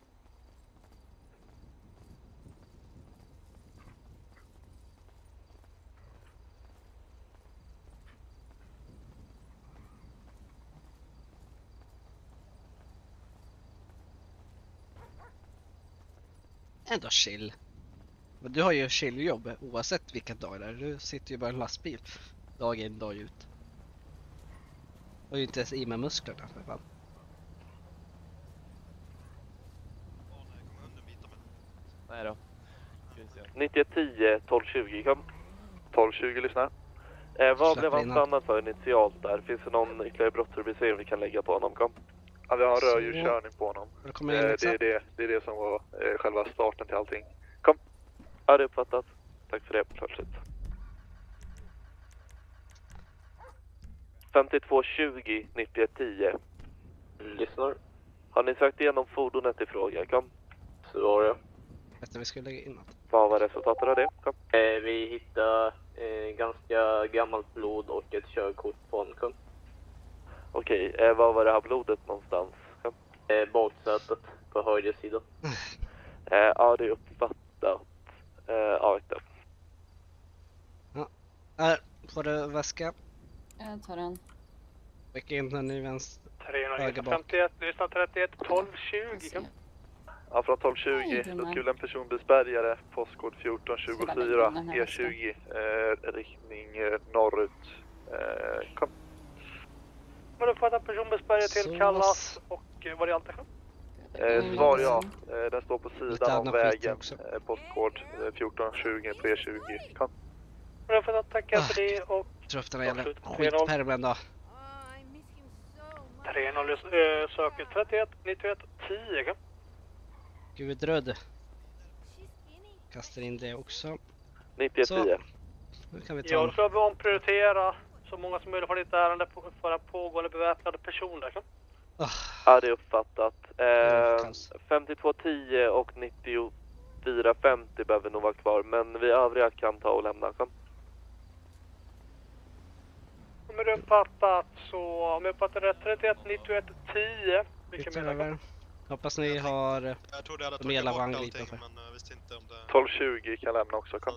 Ändå chill. Men du har ju chilljobb oavsett vilka dagar. Du sitter ju bara i en lastbil dag in dag ut. Och ju inte ens i med musklerna för fan. Nej då. 9110 1220 kom. 1220 lyssna. Vad blev han stannad för initialt där? Finns det någon ytterligare brottsrubricering vi kan lägga på honom? Kom. Ja, vi har en rödljuskörning på honom. Det är det som var själva starten till allting. Kom. Ja, det är uppfattat. Tack för det. Klart slut. 5220 9110. Lyssnar. Har ni sökt igenom fordonet i fråga? Kom. Svar ja. Vi skulle lägga in något. Vad var resultatet av det? Kom. Vi hittade ganska gammalt blod och ett körkort på honom. Okej, vad var det här blodet någonstans? Kom. Baksätet på höger sida. Ja, det är uppfattat. Ja, vet du. Ja, får du väska? Jag tar den. Väcka in den i vänster. 351, lyssna 31, 1220. Ja, från 1220. Då skulle en personbilsbärgare, postkod 1424, E20, riktning norrut. Kom. Men du får att personbilsbärgare till kallas och vad är allt det? Svar ja. Den står på sidan om vägen. Postkod 1420, 320. Kom. Men du får att tacka för det och... Tröftarna gäller skitpermen då. 3-0 söker 31, 91, 10. Kom. Gudröd. Kastar in det också. 91, 10. Nu kan vi ta. Jag ska vi omprioritera så många som möjligt har ditt ärende för en pågående beväpnade person där. Ja, det är uppfattat. 5210 och 9450 behöver nog vara kvar, men vi övriga kan ta och lämna. Kom. Om det uppfattat så, om jag uppfattar rätt, 31, 91, 10. Vilka menar? Hoppas ni har de hela vagngripen för. Men visste inte om det... 1220 kan lämna också. Kom.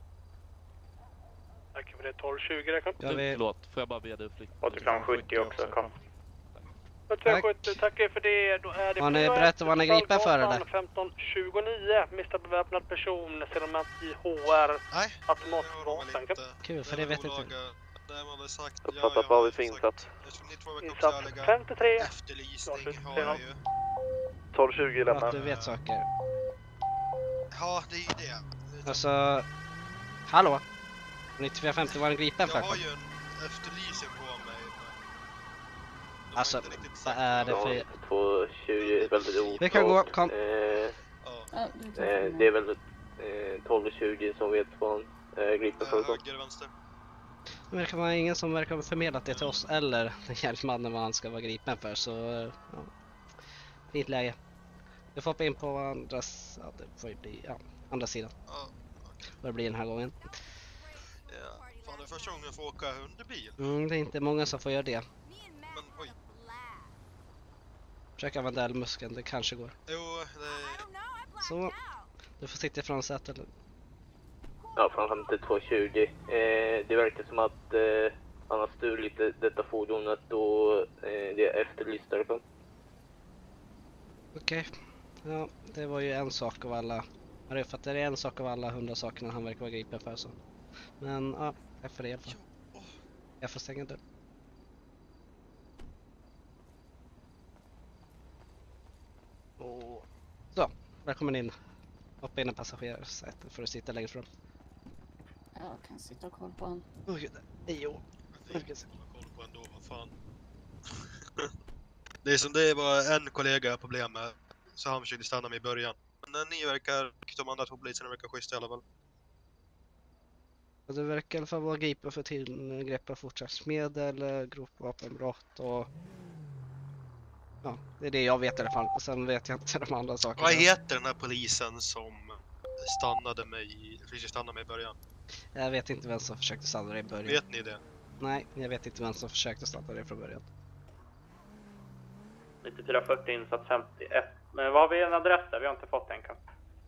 Tack för det, 1220 det kom. Förlåt, får jag bara be dig flytta? 8570 också, kom. 8570, tack för det. Då är det har ni berättat vad ni griper för eller? 1529, mista beväpnad person, sedan i HR. Nej, automatvapen. Kul, för det vet inte. Uppfattat vad vi för insats. Insats 53. Efterlysning har jag ju. 1220 lämnar. Att du vet saker. Ja, det är ju det. Alltså, hallå? 9450 var en gripen för. Jag har ju en efterlysning på mig. Alltså, vad är det för... 220 är väldigt oklart. Det kan gå, kom. Det är väl 1220 som vet vad gripen för. Höger, vänster. Det verkar vara ingen som verkar ha förmedlat det till oss eller den hjälpmannen vad han ska vara gripen för, så ja. Fint läge. Du får hoppa in på andra, ja, det får ju bli, ja, andra sidan. Vad det blir den här gången. Ja, fan det är första gången jag får åka hundebil. Det är inte många som får göra det. Men oj. Försök använda älmuskeln, det kanske går. Jo, det... Så, du får sitta ifrån sätet. Ja, från 5220. Det verkar som att han har stulit detta fordonet och det är efterlyst därifrån. Okej. Ja, det var ju en sak av alla. Ja, det är för att det är en sak av alla 100 sakerna han verkar vara gripen för så. Men ja, jag får det i alla fall. Jag får stänga dörren. Och så, välkommen in. Hoppa in i passagerarsätet för att sitta längst fram. Jag kan sitta och kolla på honom. Åh gud, jo. Jag fick koll på ändå, vad fan. Det är som det var en kollega jag har problem med, så han försökte stanna mig i början. Men ni verkar, de andra två poliserna verkar schyssta i alla fall. Och det verkar i alla fall vara gripen för tillgrepp av fortsatsmedel, grovt vapenbrott och... Ja, det är det jag vet i alla fall. Och sen vet jag inte de andra sakerna. Vad heter den här polisen som stannade mig i början? Jag vet inte vem som försökte stanna dig i början. Vet ni det? Nej, jag vet inte vem som försökte stanna dig från början. 9440 insatt 51. Men vad har vi en adress där? Vi har inte fått en kan.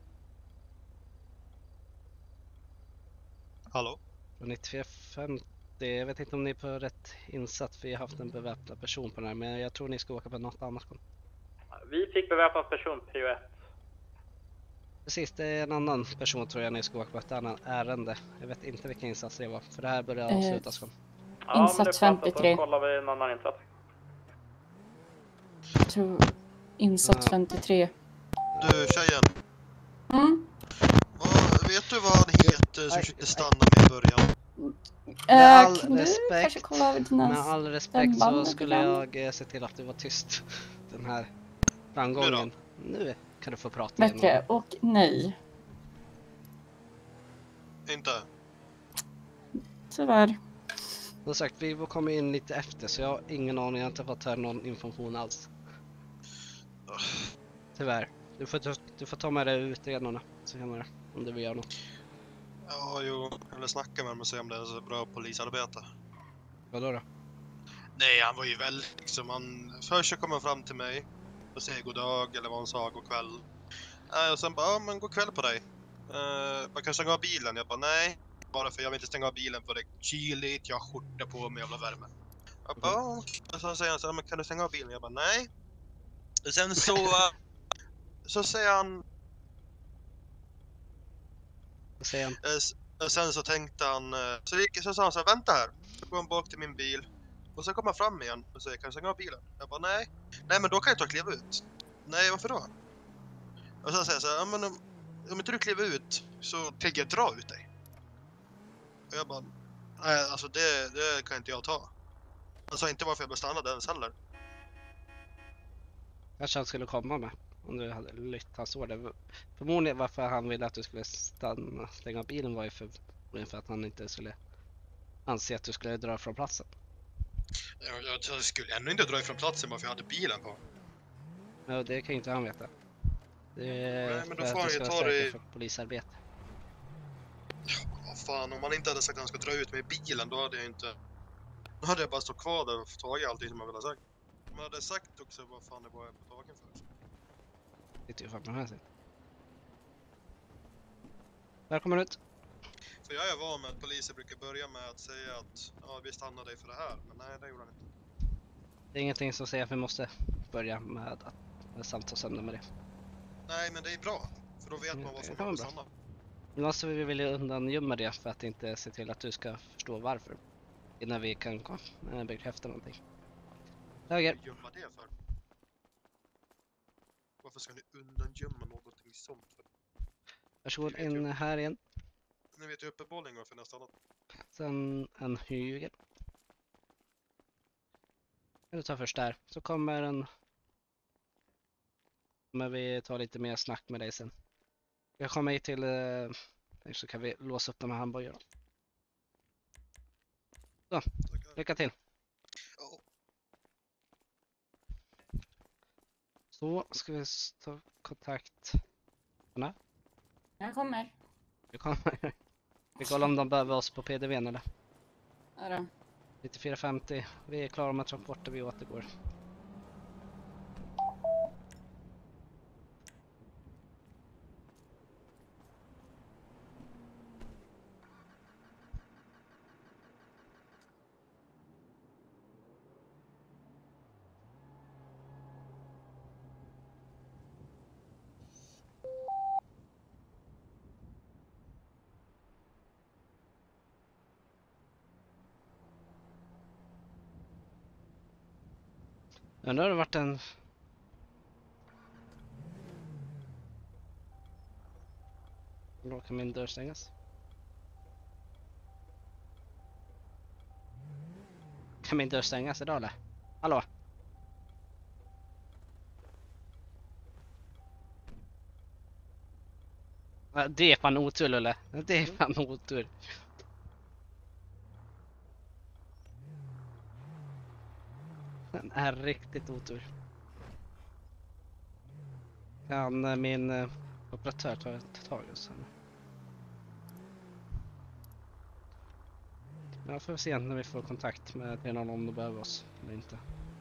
Hallå? 9450. Jag vet inte om ni är på rätt insatt. Vi har haft en beväpnad person på den här. Men jag tror ni ska åka på något annat. Vi fick beväpnad person prio 1. Precis, det är en annan person tror jag ni ska åka på ett annat ärende. Jag vet inte vilken insats det var. För det här börjar avslutas från. Insats 53. Då kollar vi en annan insats. Jag tror insats 53. Du tjejen. Vet du vad han heter som försökte stanna mig i början? Med all respekt så skulle jag se till att du var tyst den här framgången. Nu kan du få prata bättre igen. och nej. Inte? Tyvärr. Som sagt, vi kommer in lite efter så jag har ingen aning. Jag har inte fått höra någon information alls. Tyvärr. Du får ta med dig utredarna senare om du vill göra något. Ja, jo. Jag vill snacka med dem och se om det är så bra polisarbete. Vadå då? Nej, han var ju väldigt liksom, först så kom han fram till mig och säger god dag eller vad han sa, god kväll. Och sen bara, ja men god kväll på dig. Man kan stänga av bilen. Jag bara, nej. Bara för jag vill inte stänga av bilen för det är kyligt, jag har skjorta på mig, jävla värme. Jag bara, och så säger han så, men kan du stänga av bilen? Jag bara, nej. Och sen så säger han... Vad säger han? Sen så tänkte han, så sa han så här, vänta här. Så går han bak till min bil. Och så kommer han fram igen och säger, kan du stänga av bilen? Jag bara, nej. Nej, men då kan jag ta och kliva ut. Nej, varför då? Och så säger jag så här, ja, men om inte du kliver ut så tänker jag dra ut dig. Och jag bara, nej, alltså det kan inte jag ta. Han sa inte varför jag bestannade ens heller. Kanske han skulle komma med om du hade lytt hans ord. Förmodligen varför han ville att du skulle stänga av bilen var ju för att han inte skulle anse att du skulle dra från platsen. Jag skulle ännu inte dra ifrån platsen bara för jag hade bilen på. Ja, det kan ju inte han veta. Det är nej, men då för får att han du ju ska ta det för polisarbete. Vad fan, om man inte hade sagt att han ska dra ut mig i bilen då hade jag inte... Då hade jag bara stått kvar där och tagit allting som jag ville ha sagt. Om jag hade sagt också vad fan det var jag på tagen för. Det är ju fan med hänsyn. Välkommen ut. För jag är van med att poliser brukar börja med att säga att ja, vi stannar dig för det här. Men nej, det gjorde han inte. Det är ingenting som säger att vi måste börja med att samtalsämne med det. Nej, men det är bra. För då vet man vad som kommer stanna. Men alltså vi vill undangömma det för att inte se till att du ska förstå varför. Innan vi kan bekräfta någonting. Höger. Gömma det för? Varför ska ni undangömma någonting sånt för? Varsågod in här igen. Ni vet ju uppenbarligen varför nästan annat. Sen en höger. Du tar först där. Så kommer vi ta lite mer snack med dig sen. Jag kommer hit till så kan vi låsa upp de här handbojorna. Så, lycka till. Så ska vi ta kontakt. Anna? Jag kommer. Du kommer. Vi kollar om de behöver oss på PDV:n eller? Ja då. 9450. Vi är klara med transporter, vi återgår. Undrar om det varit en... Då kan min dörr stängas. Kan min dörr stängas idag eller? Hallå? Ja, det är fan otur Lulle. Det är fan otur. Den är riktigt otur. Kan min operatör ta ett tag och sen. Jag får se när vi får kontakt med någon om de behöver oss eller inte.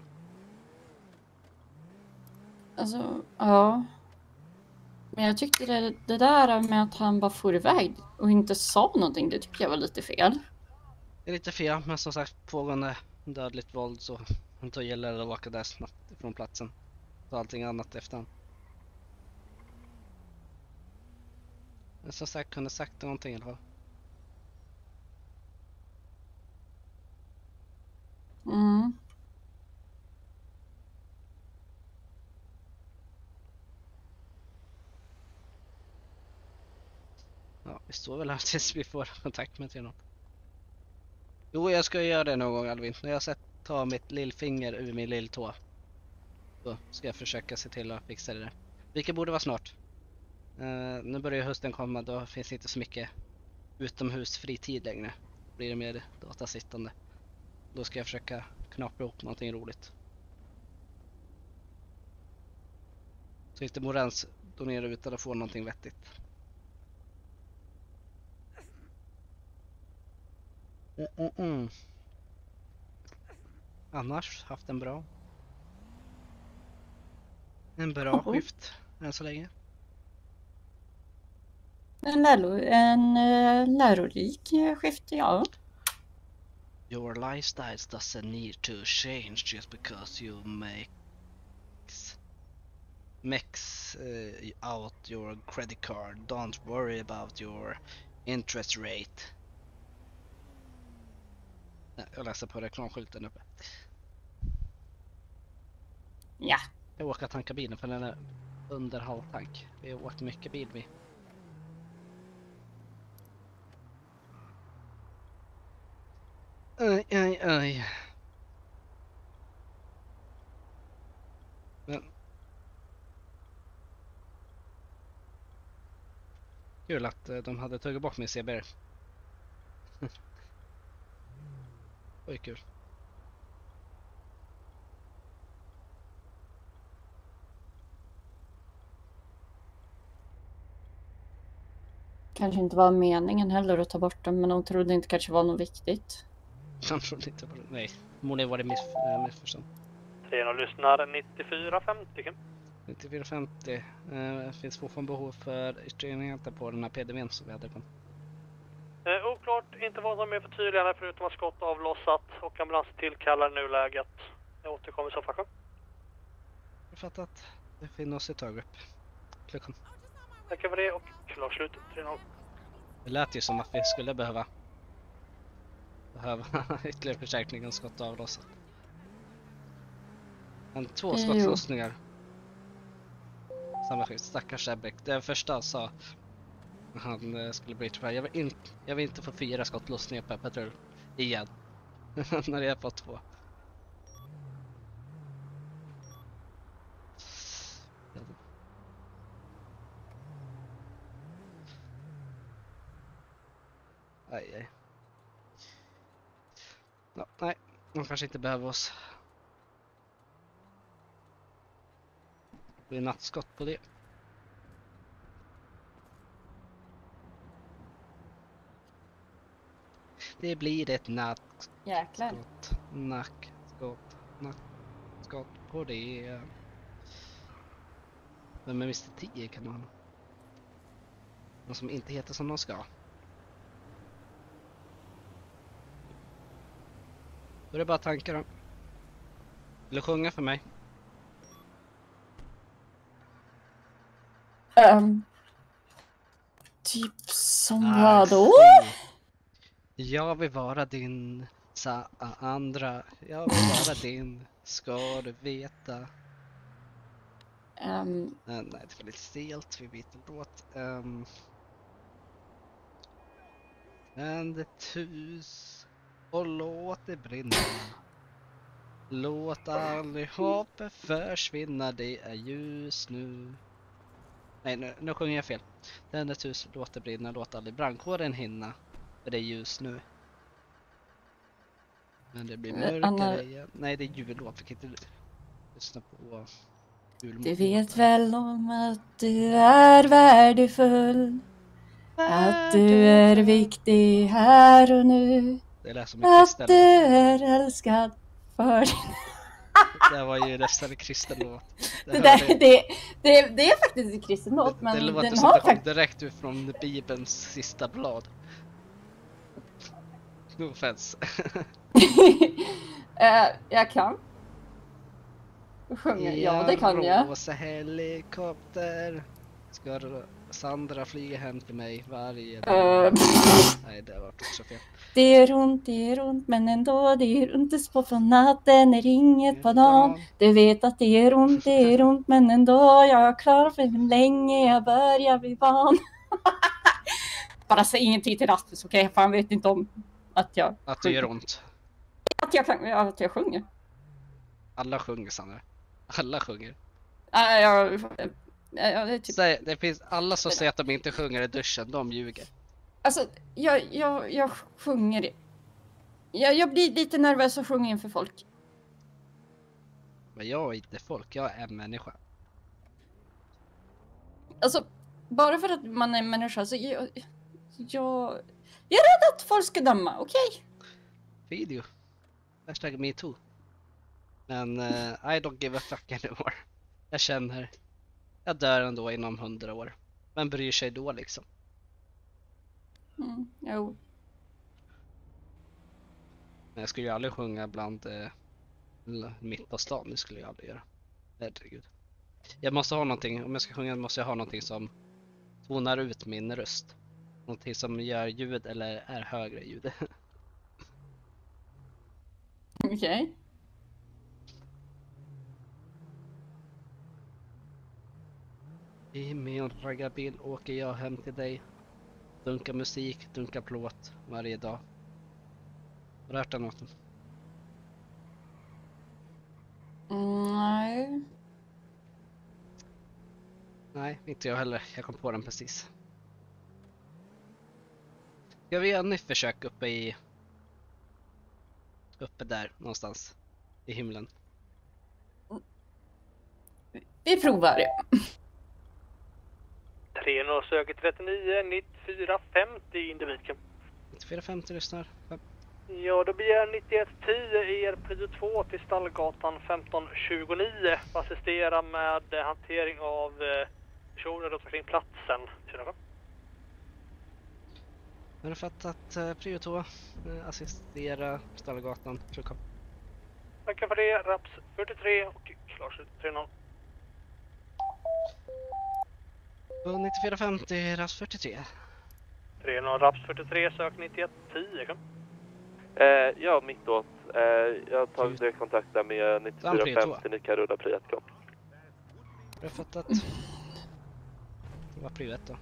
Alltså, ja. Men jag tyckte det där med att han bara for iväg och inte sa någonting, det tycker jag var lite fel. Det är lite fel, men som sagt pågående dödligt våld så då gäller det att åka där snabbt ifrån platsen. Så allting annat efter. Men som sagt kunde sagt någonting i alla fall. Mm. Ja, vi står väl här tills vi får kontakt med till någon. Jo, jag ska göra det någon gång Alvin. När jag tar mitt lillfinger ur min lilltå. Då ska jag försöka se till att fixa det där. Vilket borde vara snart. Nu börjar hösten komma, då finns det inte så mycket utomhusfritid längre. Då blir det mer datasittande. Då ska jag försöka knapra ihop någonting roligt. Så inte Morens donera utan att få någonting vettigt. Annars haft en bra skift än så länge. En lärorik skift, ja. Your lifestyle doesn't need to change just because you max out your credit card. Don't worry about your interest rate. Jag läser på reklamskylten uppe. Ja. Jag åker tanka bilen för den är under halvtank. Vi har åkt mycket bil vi. Aj. Men... Kul att de hade tagit bort min CBR. Oj, kul. Kanske inte var meningen heller att ta bort den, men de trodde inte kanske var något viktigt. Han trodde inte på det. Nej, förmodligen var det missförstånd. 3-0 lyssnar 9450. 9450. Finns fortfarande behov för ytterligare på den här PDVn som vi hade på. Oklart, inte vad som är för tydligare förutom att skott avlossat och ambulans tillkallar nuläget. Jag återkommer i soffaktion. Jag fattar att det finns oss i taggrupp. Klockan. Tackar för det och klart slut 3-0. Det lät ju som att vi skulle behöva ytterligare förstärkning och skott avlossat. Men 2 skottlossningar. Samma skift, stackars Ebbeck. Det första sa han skulle bli tyvärr. Jag vill inte få 4 skottlossningar per patrull igen. När jag är på 2. Aj. Ja, nej, de kanske inte behöver oss. Det blir nattskott på det. Det blir ett nattskott. Jäklar. Nattskott på det. Vem är Mr. 10 kan man? Någon som inte heter som de ska. Då är det bara tankar då. Eller sjunga för mig. Typ som vad då? Jag vill vara din andra. Jag vill vara din ska du veta. Um, nej, det var lite stelt, vi byter låt. Tänd ett hus och låt det brinna. Låt allihop försvinna, det är ljus nu. Nej, nu sjunger jag fel. Tänd ett hus, låt det brinna, låt aldrig brandkåren hinna. För det är ljus nu. Men det blir mörkare igen. Nej, det är jullåt, vi kan inte lyssna på julmål. Du vet väl om att du är värdefull. Att du är viktig här och nu. Det lät som en kristen att du är älskad för din... Det var ju nästan en kristen låt. Det är faktiskt en kristen låt, men det låter den som har det kom faktiskt... direkt ut från Bibelns sista blad. No offense. Jag kan. Sjunga. Ja, det kan jag. Rosa helikopter. Ska Sandra flyga hem till mig varje dag? Nej, det var också fel. Det är ont, men ändå det är inte spår från natten, det är inget på dagen. Du vet att det är ont, men ändå jag klarar för hur länge jag börjar bli van. Bara säg ingenting till Rasmus, okej? För han vet inte om att jag... Att det gör ont. Att jag sjunger. Alla sjunger, Sandra. Alla sjunger. Det, typ... Det finns alla som säger att de inte sjunger i duschen, de ljuger. Alltså, jag sjunger. Jag blir lite nervös att sjunga inför folk. Men jag är inte folk, jag är en människa. Alltså, bara för att man är en människa så jag är rädd att folk ska döma, okej? Video. Hashtag me too. Men I don't give a fuck anymore. Jag känner, jag dör ändå inom 100 år. Men bryr sig då liksom? Jo. Men jag skulle ju aldrig sjunga bland mitt på stan, det skulle jag aldrig göra. Herregud. Jag måste ha någonting, om jag ska sjunga måste jag ha någonting som tonar ut min röst. Någonting som gör ljud eller är högre ljud. Okej. I min raggarbil åker jag hem till dig. Dunkar musik, dunkar plåt varje dag. Har du hört den låten? Nej. Nej, inte jag heller. Jag kom på den precis. Ska vi göra ett nytt försök uppe där någonstans i himlen? Vi provar det. 3-0 söker 39, 9450 individken. 9450 lyssnar. Ja, då begär 9110 er prio 2 till Stallgatan 1529. Assistera med hantering av personer runt omkring platsen. Har du fattat prio 2? Assistera Stallgatan. Tackar för det. Raps 43 och klarslut 3-0. 9450, Raps 43. 3-0, Raps 43, sök 9110, kom. Ja, mittåt. Jag har tagit direkt kontakt där med 9450, ni kan rulla prio 1, kom. Har du fattat? Det var prio 1 då.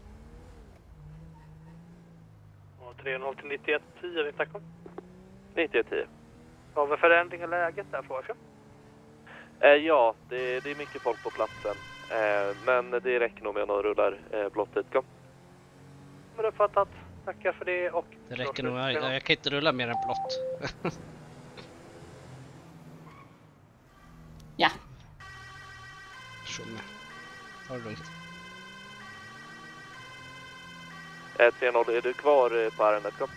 Och 3-0 till 9110, vi tackar. 9110. Har vi förändring i läget där, frågar ja, det är mycket folk på platsen. Men det räcker nog med att någon rullar blått dit, kom. Men det fattat. Tackar för det och... Det räcker nog, jag kan inte rulla mer än blått. Ja. Tjomme. Ta det lugnt. 3-0, är du kvar på ärendet, kom?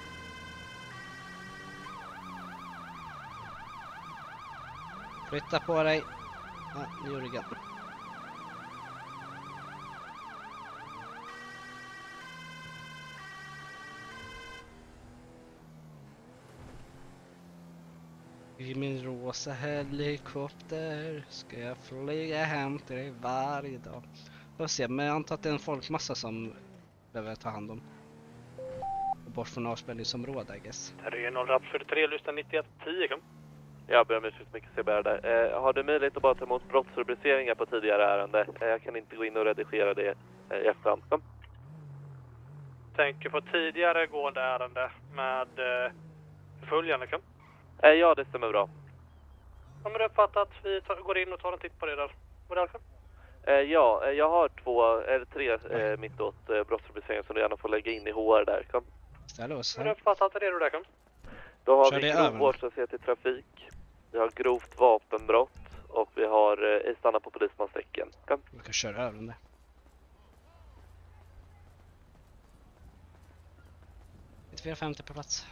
Flytta på dig. Ja, nu gjorde jag. I min rosa helikopter ska jag flyga hem till dig varje dag. Får se, men jag antar att det är en folkmassa som behöver ta hand om. Och bort från avspelningsområdet, I guess. 3-0, Raps 43, lyssna 9110, kom. Jag ber om ursäkt så mycket CBR där. Har du möjlighet att bara ta emot brottsrubriceringar på tidigare ärende? Jag kan inte gå in och redigera det i efterhand. Kom. Tänker på tidigare gående ärende med förföljande, kan? Ja, det stämmer bra. Ja, men det uppfattat. Vi går in och tar en titt på det där. Ja, jag har 2 eller 3 mittåt brottsrubriceringar som du gärna får lägga in i HR där. Kom. Ställ oss Men här. uppfattat, är det där, kan? Då har Kör vi det grov över. vårdslöshet i trafik. Vi har grovt vapenbrott. Och vi har stanna på polismanstecken. Kom. Vi kan köra över den där. Ett 450 på plats.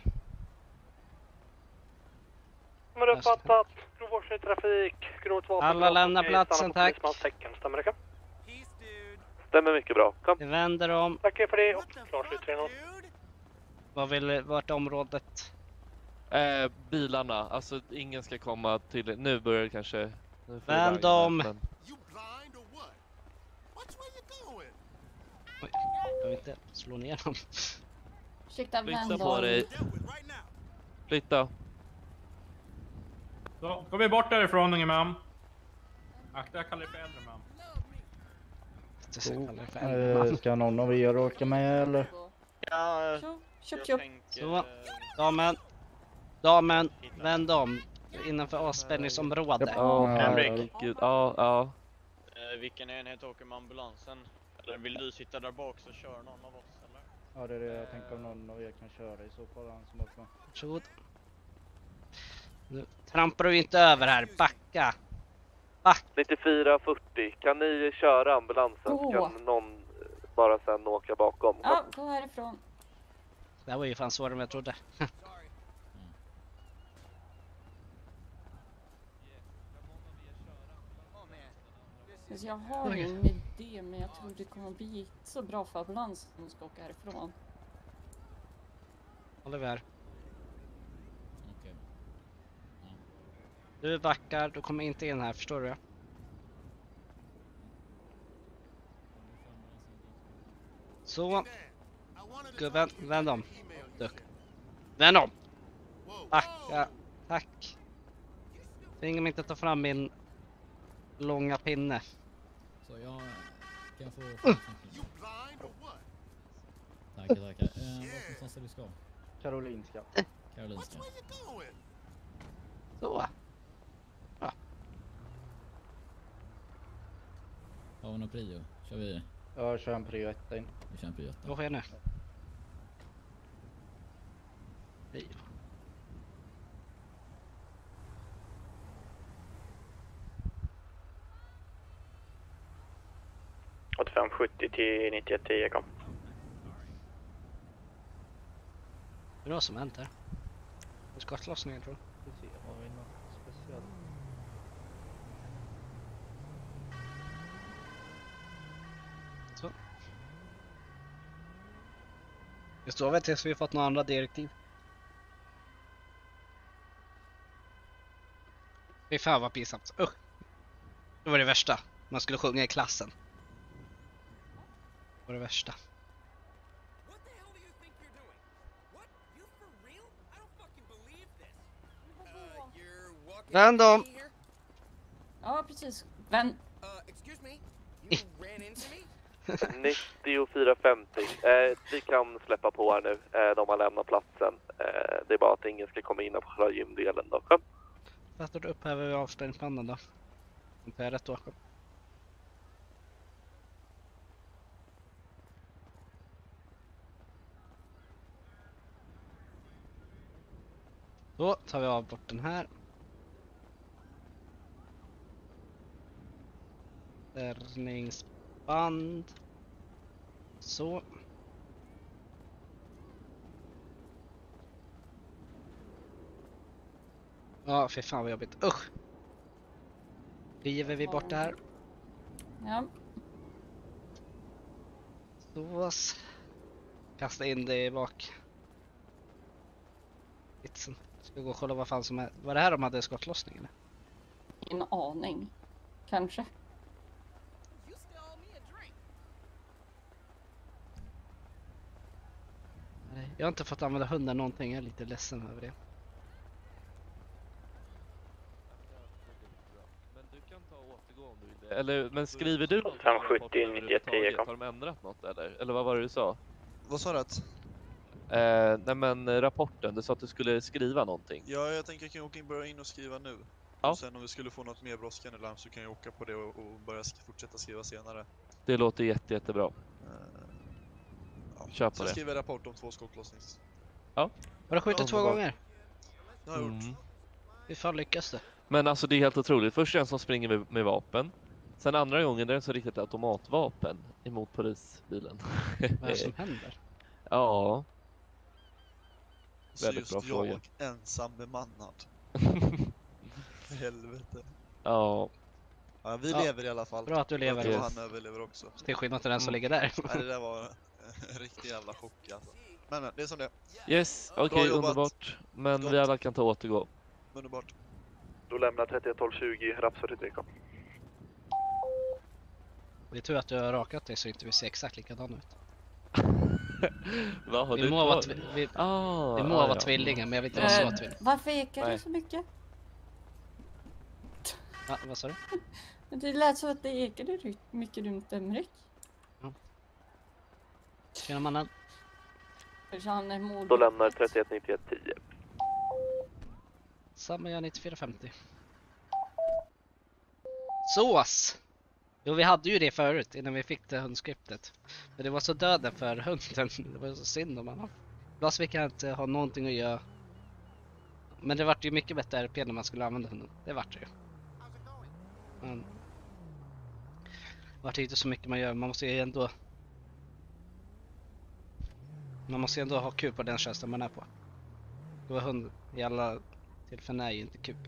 Men det uppfattat. Grov vårdslöshet i trafik. Grovt vapen. Alla lämnar platsen, tack. Stämmer det, kan? Stämmer mycket bra. Kom. Vi vänder om. Tackar för det. Och klart slut 3-0. Vart är området? Bilarna, alltså ingen ska komma till, nu börjar det kanske... Nu får det Vänd vagna, om! men- Oj, jag vill inte slå ner dem. Ursäkta, Flytta vänd på om. dig. Flytta. Så, går vi bort därifrån, unge man. Akta, jag kallar dig för äldre man. Ska någon av er åka med eller? Ja, Köp. Så, damen, vänd om. Innanför avspänningsområde. Gud, ja. Vilken enhet åker med ambulansen? Eller vill du sitta där bak så kör någon av oss, eller? Ja, det är det jag tänker om någon av er kan köra i så fall, han som åker med. Varsågod. Nu trampar du inte över här, backa. 9440, kan ni köra ambulansen? Gå. Kan någon bara sen åka bakom? Ja, gå härifrån. Det här var ju fan svårare än jag trodde. Alltså, jag har en idé, men jag tror det kommer bli så bra för ambulansen som ska åka härifrån. Håller vi här. Du backar, du kommer inte in här, förstår du? Så. Gubben, vänd om. Duck. Vänd om! Backa, tack. Tvinga mig inte ta fram min långa pinne. Så jag kan få... Tackar. Vart någonstans är du ska? Karolinska. Karolinska. Så. Ja. Har vi någon prio? Kör vi? Jag kör en prio 1 in. Vi kör en prio 1. Vad sker nu? Prio. Åt 570 till 9110 kom. Det är något som hänt här. Det ska skottlossningen tror jag. Vi ser, har vi något speciellt? Så. Det står väl tills vi fått några andra direktiv. Fy fan vad pinsamt. Usch. Det var det värsta. Man skulle sjunga i klassen. Det var det värsta. Vänd om! Ja, precis. Vänd. 9450. Vi kan släppa på här nu. De har lämnat platsen. Det är bara att ingen ska komma in på själva gymdelen då. Kom. Fattar du upphäver vi avstängningspannan då? Om jag är rätt då. Då tar vi av bort den här. Stärningsband. Så. Ja, för fan vad jobbigt. Usch! River vi bort det här. Ja. Så. Kasta in det i bak. Vitsen. Ska gå och kolla vad fan som är. Var det här de hade skottlossning eller? En aning. Kanske. Nej, jag har inte fått använda hunden någonting. Jag är lite ledsen över det. ta och återgå om du vill det. Eller, men skriver du något? 570 91 Har de ändrat något eller vad var det du sa? Vad sa du? Nej men rapporten, du sa att du skulle skriva någonting. Ja, jag tänker att jag kan börja in och skriva nu. Ja. Och sen om vi skulle få något mer brådskande larm så kan jag åka på det och börja fortsätta skriva senare. Det låter jättebra. Kör på så det. Så skriver jag rapport om 2 skottlossnings. Ja. Har du skjutit 2 gånger? Det har jag gjort. Hur fan lyckas det? Men alltså det är helt otroligt. Först en som springer med vapen. Sen andra gången det är en som riktigt automatvapen emot polisbilen. Vad som händer? Ja. Så väldigt just bra fråga. jag ensam bemannad. Helvete. Ja. Ja, vi lever i alla fall. Bra att du lever. Och han överlever också. Det är skillnad till den som ligger där. Nej, det där var en riktig jävla chock alltså. Men det är som det. Yes, okej, underbart. Men vi alla kan ta återgå. Underbart. Då lämnar 311220 Raps 43. Det är tur att du har rakat dig så inte vi ser exakt likadan ut. Vad har vi du må vara, vi må vara tvillingar, men jag vill inte vara så tvilling. Varför ekar det så mycket? Ja, vad sa du? Det lät så att det ekade mycket runt Emrik. Ja. Tjena mannen. Då lämnar 319110. Samma gör 9450. Sås! Jo, vi hade ju det förut innan vi fick det hundskriptet. Men det var så döden för hunden. Det var så synd om honom. Plus vi kan inte ha någonting att göra. Men det vart ju mycket bättre RP när man skulle använda hunden. Det vart det ju. Men det vart inte så mycket man gör. Man måste ju ändå ha kul på den tjänsten man är på. Det var hund i alla tillfällen är ju inte kul.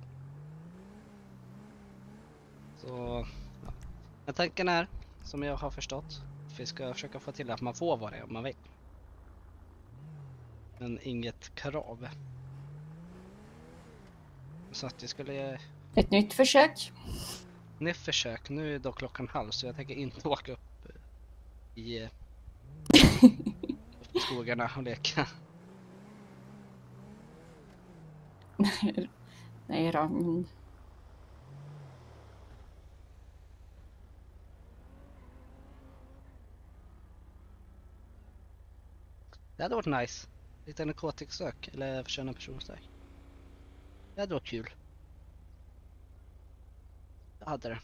Så ja. Men tanken är, som jag har förstått, att vi ska försöka få till att man får vara det om man vill. Men inget krav. Så att det skulle... Ett nytt försök. Nytt försök. Nu är då 1:30 så jag tänker inte åka upp i skogarna och leka. Nej då, men... Det hade varit nice. Lite narkotiksök eller försörjande personsök. Det hade varit kul. Jag hade det.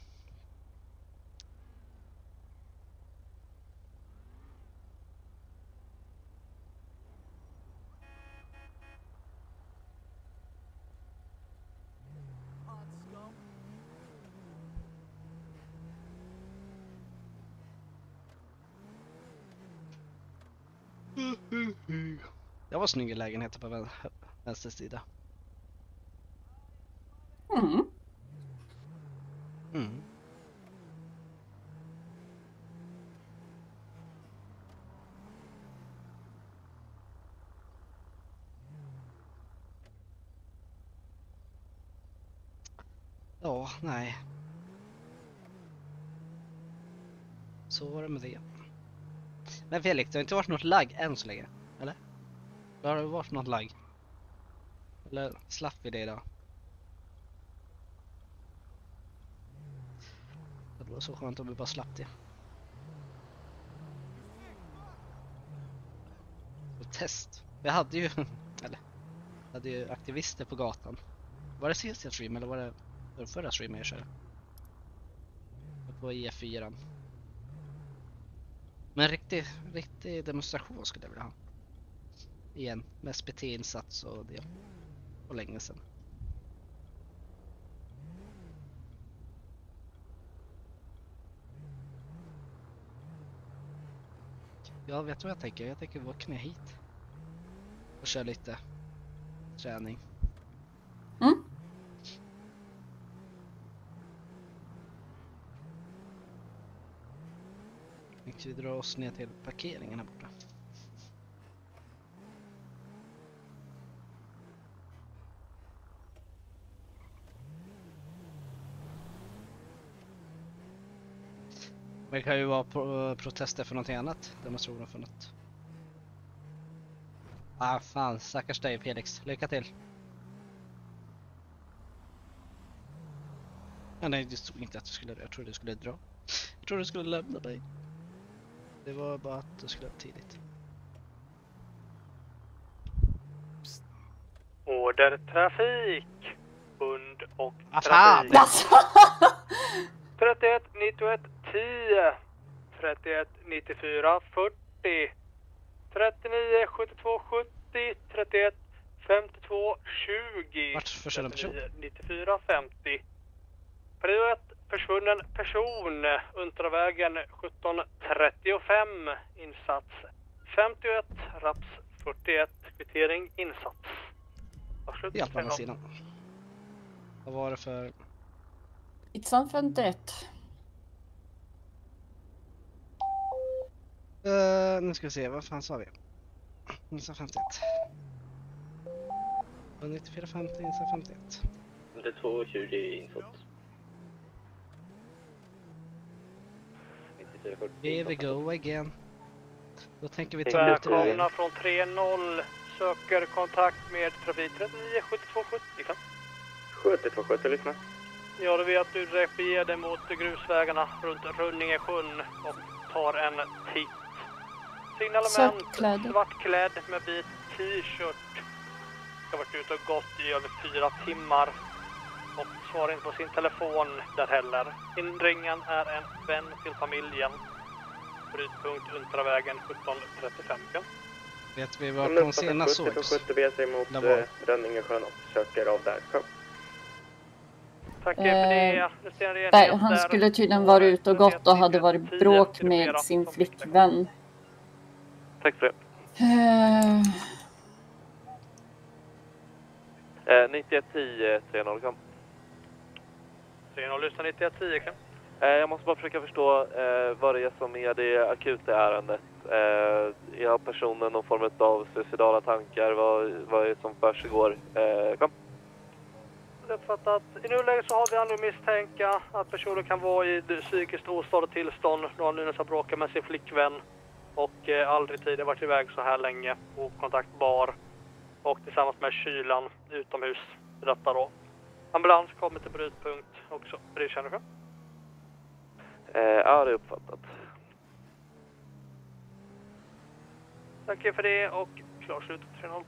Det var snygga lägenheter på vänster sida. Mm. Mm. Ja, nej. Så var det med det. Men Felix, det har inte varit något lagg än så länge, eller? Har det varit något lagg? Eller slapp vi det idag? Det var så skönt om vi bara slapp det. Och test. Vi hade ju, eller hade ju aktivister på gatan. Var det sista stream eller var det förra streamen jag körde? På E4. Men riktig demonstration skulle jag vilja ha. Igen, med SPT-insats och det. Och länge sedan. Jag vet vad jag tänker. Jag tänker åka ner hit. Och köra lite träning. Mm. Vi drar oss ner till parkeringen här borta. Men det kan ju vara protester för någonting annat. Demonstrationer för något. Ah fan, stackars dig Felix. Lycka till. Ja, nej, det stod inte att du skulle. Jag trodde du skulle dra. Jag trodde du skulle lämna dig. Det var bara att du skulle tidigt. Order trafik. Hund och Fan! trafik. 31 91 10 31 94 40 39 72 70 31 52 20 Vart försvunnen person? 94 50 Prio 1 försvunnen person Untervägen 1735 insats 51 raps 41 kvittering insats. Varsågod. Helt på andra sidan. Vad var det för... Itsan 51. Nu ska vi se, vad fan sa vi? Insa 51. 9450, Insa 51. Det är 220 insats. Here we go again. Då tänker vi ta ut det Välkomna från 3-0. Söker kontakt med trafik 39 72 70. 7270 lyssna. Ja, du vet att du beger dig mot grusvägarna runt Runningesjön och tar en titt. Signalement, svartklädd med vit t-shirt. Ska ha varit ute och gått i över 4 timmar. Och svarar inte på sin telefon där heller. Inringen är en vän till familjen. Brytpunkt Untervägen 1735. Vet vi var de senast sågs? 70 beger sig mot Rönningesjön och söker av där. Kom. Tack för det. Nej, han skulle tydligen vara ute och gått och hade varit bråk med sin flickvän. Tack för det. 9110 30 kom. 30 lyssna 9110 kom. Jag måste bara försöka förstå vad det är som är det akuta ärendet. Är personen någon form av suicidala tankar? Vad är det som försiggår? Kom. Uppfattat. I nuläget så har vi anledning misstänka att personen kan vara i psykiskt ostadigt tillstånd då han nu har bråkat med sin flickvän och aldrig tidigare varit iväg så här länge okontaktbar och tillsammans med kylan utomhus i detta då. Ambulans kommer till brytpunkt också. Det känner du? Ja, det är uppfattat. Tack för det och klarslut 3-0.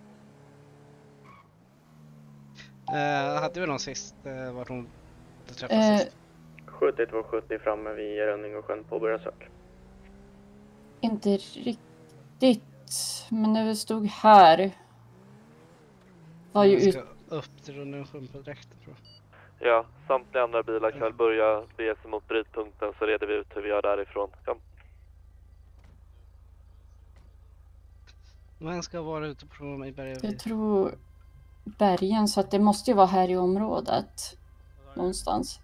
Hade vi någon sist vart hon träffades sist? 7270 framme vid Rönningesjön på börjarsök. Inte riktigt, men när vi stod här var ju ut... upp till Rönningesjön på direkten tror jag. Ja, samtliga andra bilar kan väl börja bege sig mot brytpunkten så reder vi ut hur vi gör därifrån. Kom. Men ska vara ute på i bergen? Jag tror bergen, så att det måste ju vara här i området någonstans.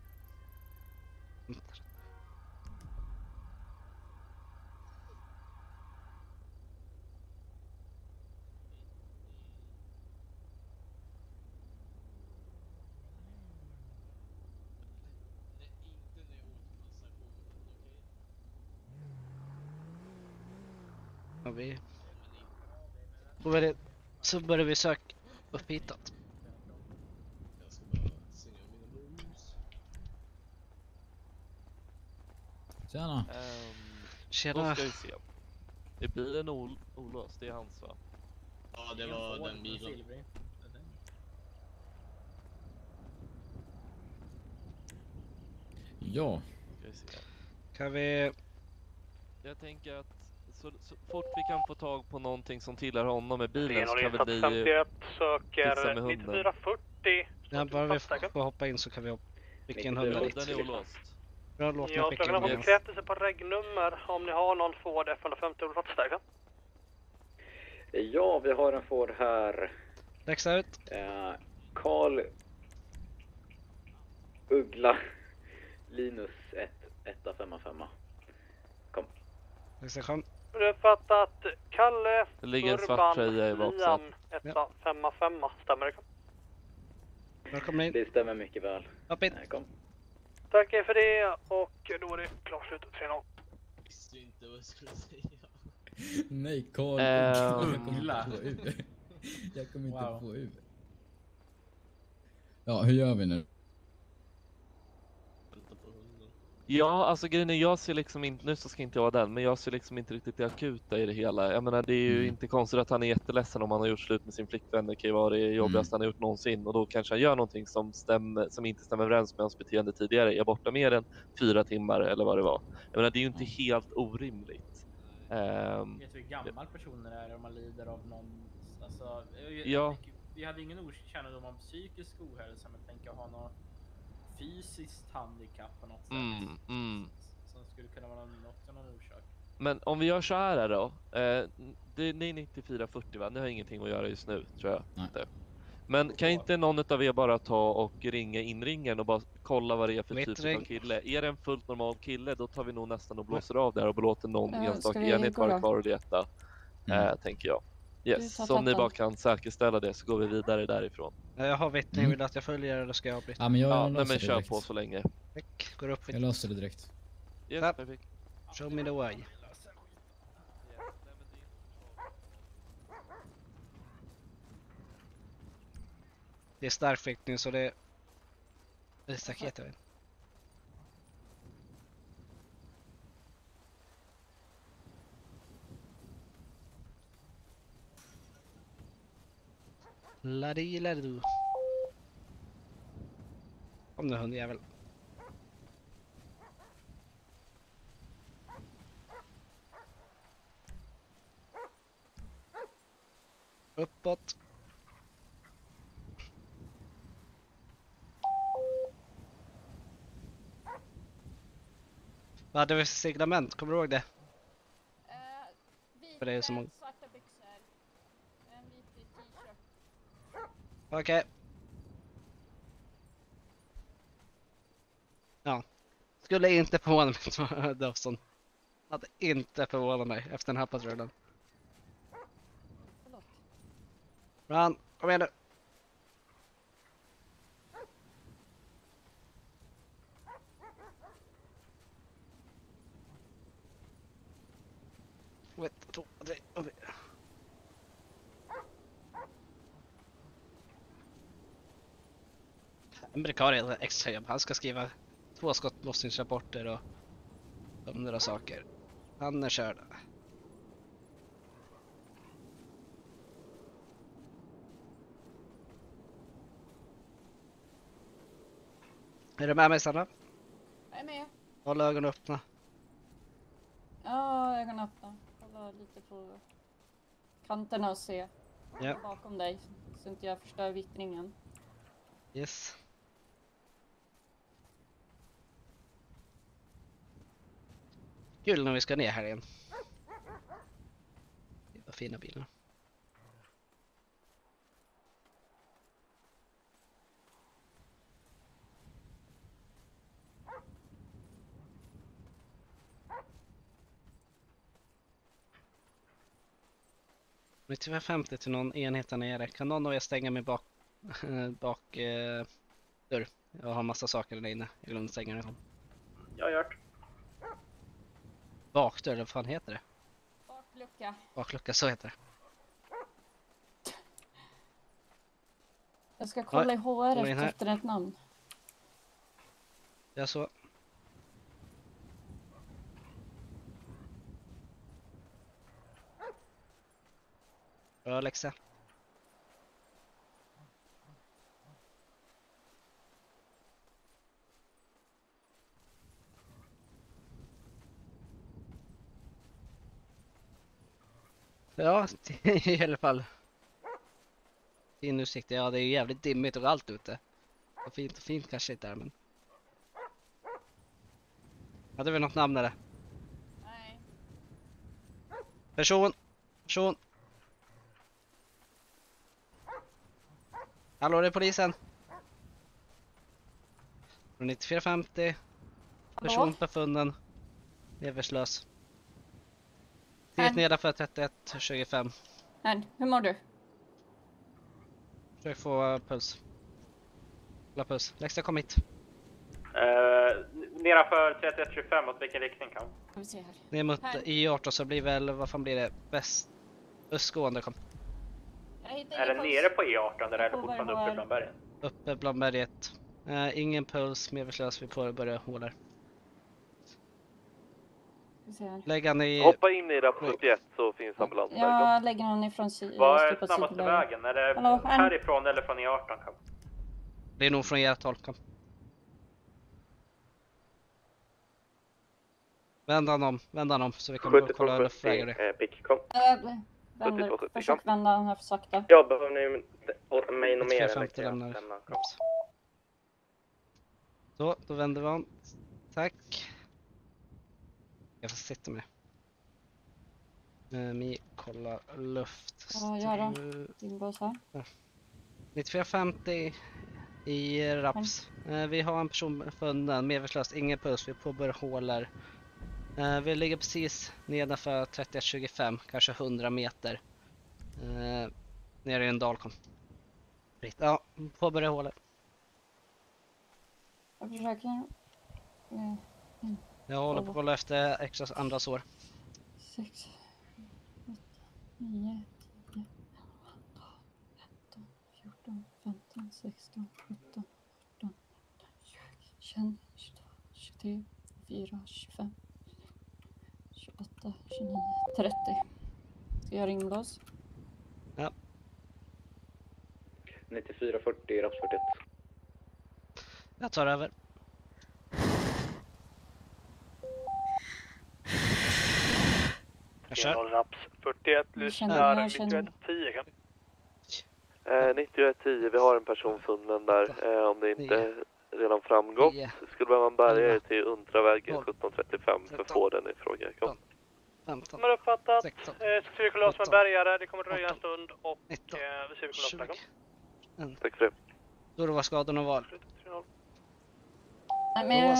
Så börjar vi söka upp hitåt. Tjena. Tjena. Då ska vi se. Är bilen olåst? Det är hans va? Ja, det var den bilen. Ja. Ska vi se. Kan vi... Jag tänker att så fort vi kan få tag på någonting som tillhör honom med bilen så kan insats vi 51 söker 9440. Ja, bara vi får hoppa in så kan vi hoppa. Vilken hund är det? Den är olåst. Bra, låt mig Jag skicka skulle ha in. fått bekräftelse på regnummer om ni har någon Ford F150 plats där. Ja, vi har en Ford här. Läxa ut. Karl Uggla Linus 155. Kom. Läxa. Du har fattat Kalle Det ligger en svart tröja i baksätet. 155, stämmer det? Välkommen in. Det stämmer mycket väl. Hopp in. Kom. Tack för det och då är det klart slut 3-0. Visste inte vad jag skulle säga. Nej, Karl. Jag kommer inte få ur. Jag kommer inte få ur. Ja, hur gör vi nu? Ja, alltså grejen är, jag ser liksom inte, nu så ska inte jag vara den, men jag ser liksom inte riktigt det akuta i det hela. Jag menar, det är ju inte konstigt att han är jätteledsen om han har gjort slut med sin flickvän. Det kan ju vara det jobbigaste han har gjort någonsin, och då kanske han gör någonting som inte stämmer överens med hans beteende tidigare. Är borta mer än 4 timmar eller vad det var. Jag menar, det är ju inte helt orimligt. Vet du hur gammal personer är om man lider av någon, alltså, Ja. Vi hade ingen kännedom om psykisk ohälsa, men tänk att ha något fysiskt handikapp på något sätt. Som skulle kunna vara någon orsak. Men om vi gör så här då. Det är 9440, va? Ni har ingenting att göra just nu, tror jag. Inte. Men kan inte någon av er bara ta och ringa inringen och bara kolla vad det är för typ av kille? Är det en fullt normal kille, då tar vi nog nästan och blåser av där och låter någon enstaka enhet vara kvar och leta. Tänker jag. Yes, så om ni bara kan säkerställa det så går vi vidare därifrån. Jag har vittne, vill att jag följer eller ska jag avbryta? Ja, men jag men kör på så länge. Går upp. Jag löser det direkt. Yes, perfekt. Show me the way. Det är stark viktning, så det är staket. Ladi. Kom nu, hundjävel. Uppåt. Vad hade vi för signalement? Kommer du ihåg det? För det är så många. Svarta byxor. En vit t-shirt. Okej. Ja. Skulle inte förvåna mig, Dawson. Hade inte förvånat mig efter den här patrullen. Run, kom igen nu. En brikarie extra jobb. Han ska skriva 2 skottlossningsrapporter och 100 saker. Han är körd. Är du med mig, Sanna? Jag är med. Håll ögonen öppna. Ja, ögonen öppna. Kolla lite på kanterna och se bakom dig. Så inte jag förstör vittringen. Yes. Kul när vi ska ner här igen. Det var fina bilar. Nu är 50 till någon enhet där nere. Kan någon av er stänga min dörr? Jag har massa saker där inne. Jag glömde stänga den. Jag har gjort. Bakdörr, vad fan heter det? Baklucka. Baklucka, så heter det. Jag ska kolla i HR efter ett namn. Ja, så. Bra läxa. Ja, i alla fall. Fin utsikt. Ja, det är jävligt dimmigt och allt ute. Och fint kanske inte är, men... Hade vi något namn eller? Nej. Person. Hallå, det är polisen. 9450. Person befunnen. Leverslös. Tidigt nedanför 3125. Hur mår du? Försök få puls. Kolla puls. Lexa, kom hit. Nedanför 3125, åt vilken riktning kan? Vi ser här. Ner mot I18 så blir väl, vad fan blir det? Östgående, kom. Är det nere på E18 där, eller fortfarande uppe bland bergen? Uppe bland berget. Ingen puls, medvetslös, vi får börja håla. Lägg han i... Hoppa in i RAP 71 så finns ambulans. Jag lägger honom ifrån Vad är snabbaste vägen? Är det härifrån eller från E18? Det är nog från E12. Kom. Vänd han om så vi kan kolla luftvägar det. Försök vända han här för sakta. Jag behöver ni åt mig något mer eller kan lämna kropps. Så, då vänder vi om. Tack. Jag får sitta med. Vi kollar luft. Vad gör då? Din boss här. 9450 i Raps. Vi har en person funnen, medvetslös, ingen puls, vi påbörjar hålar. Vi ligger precis nedanför 3125, kanske 100 meter. Nere i en dalkom. Ja, påbörjar hålar. Jag försöker. Jag håller på att kolla efter extra andra sår. 6, 8, 9, 10, 11, 12, 14, 15, 16, 17, 18, 20, 21, 22, 23, 24, 25, 28, 29, 30. Ska jag ringblas? Ja. 9440, Raps 41. Jag tar över. Jag kör. Raps 41, lyssnar 9110. 9110, vi har en person funnen där. Om det inte redan framgått skulle man bärga er till Untravägen 1735 för att få den i fråga. Kom. Kommer uppfattat. Cirkulas med bärgare, det kommer dröja en stund och vi ser vi kommer. Tack för det. Då var skadorna var. Nej, men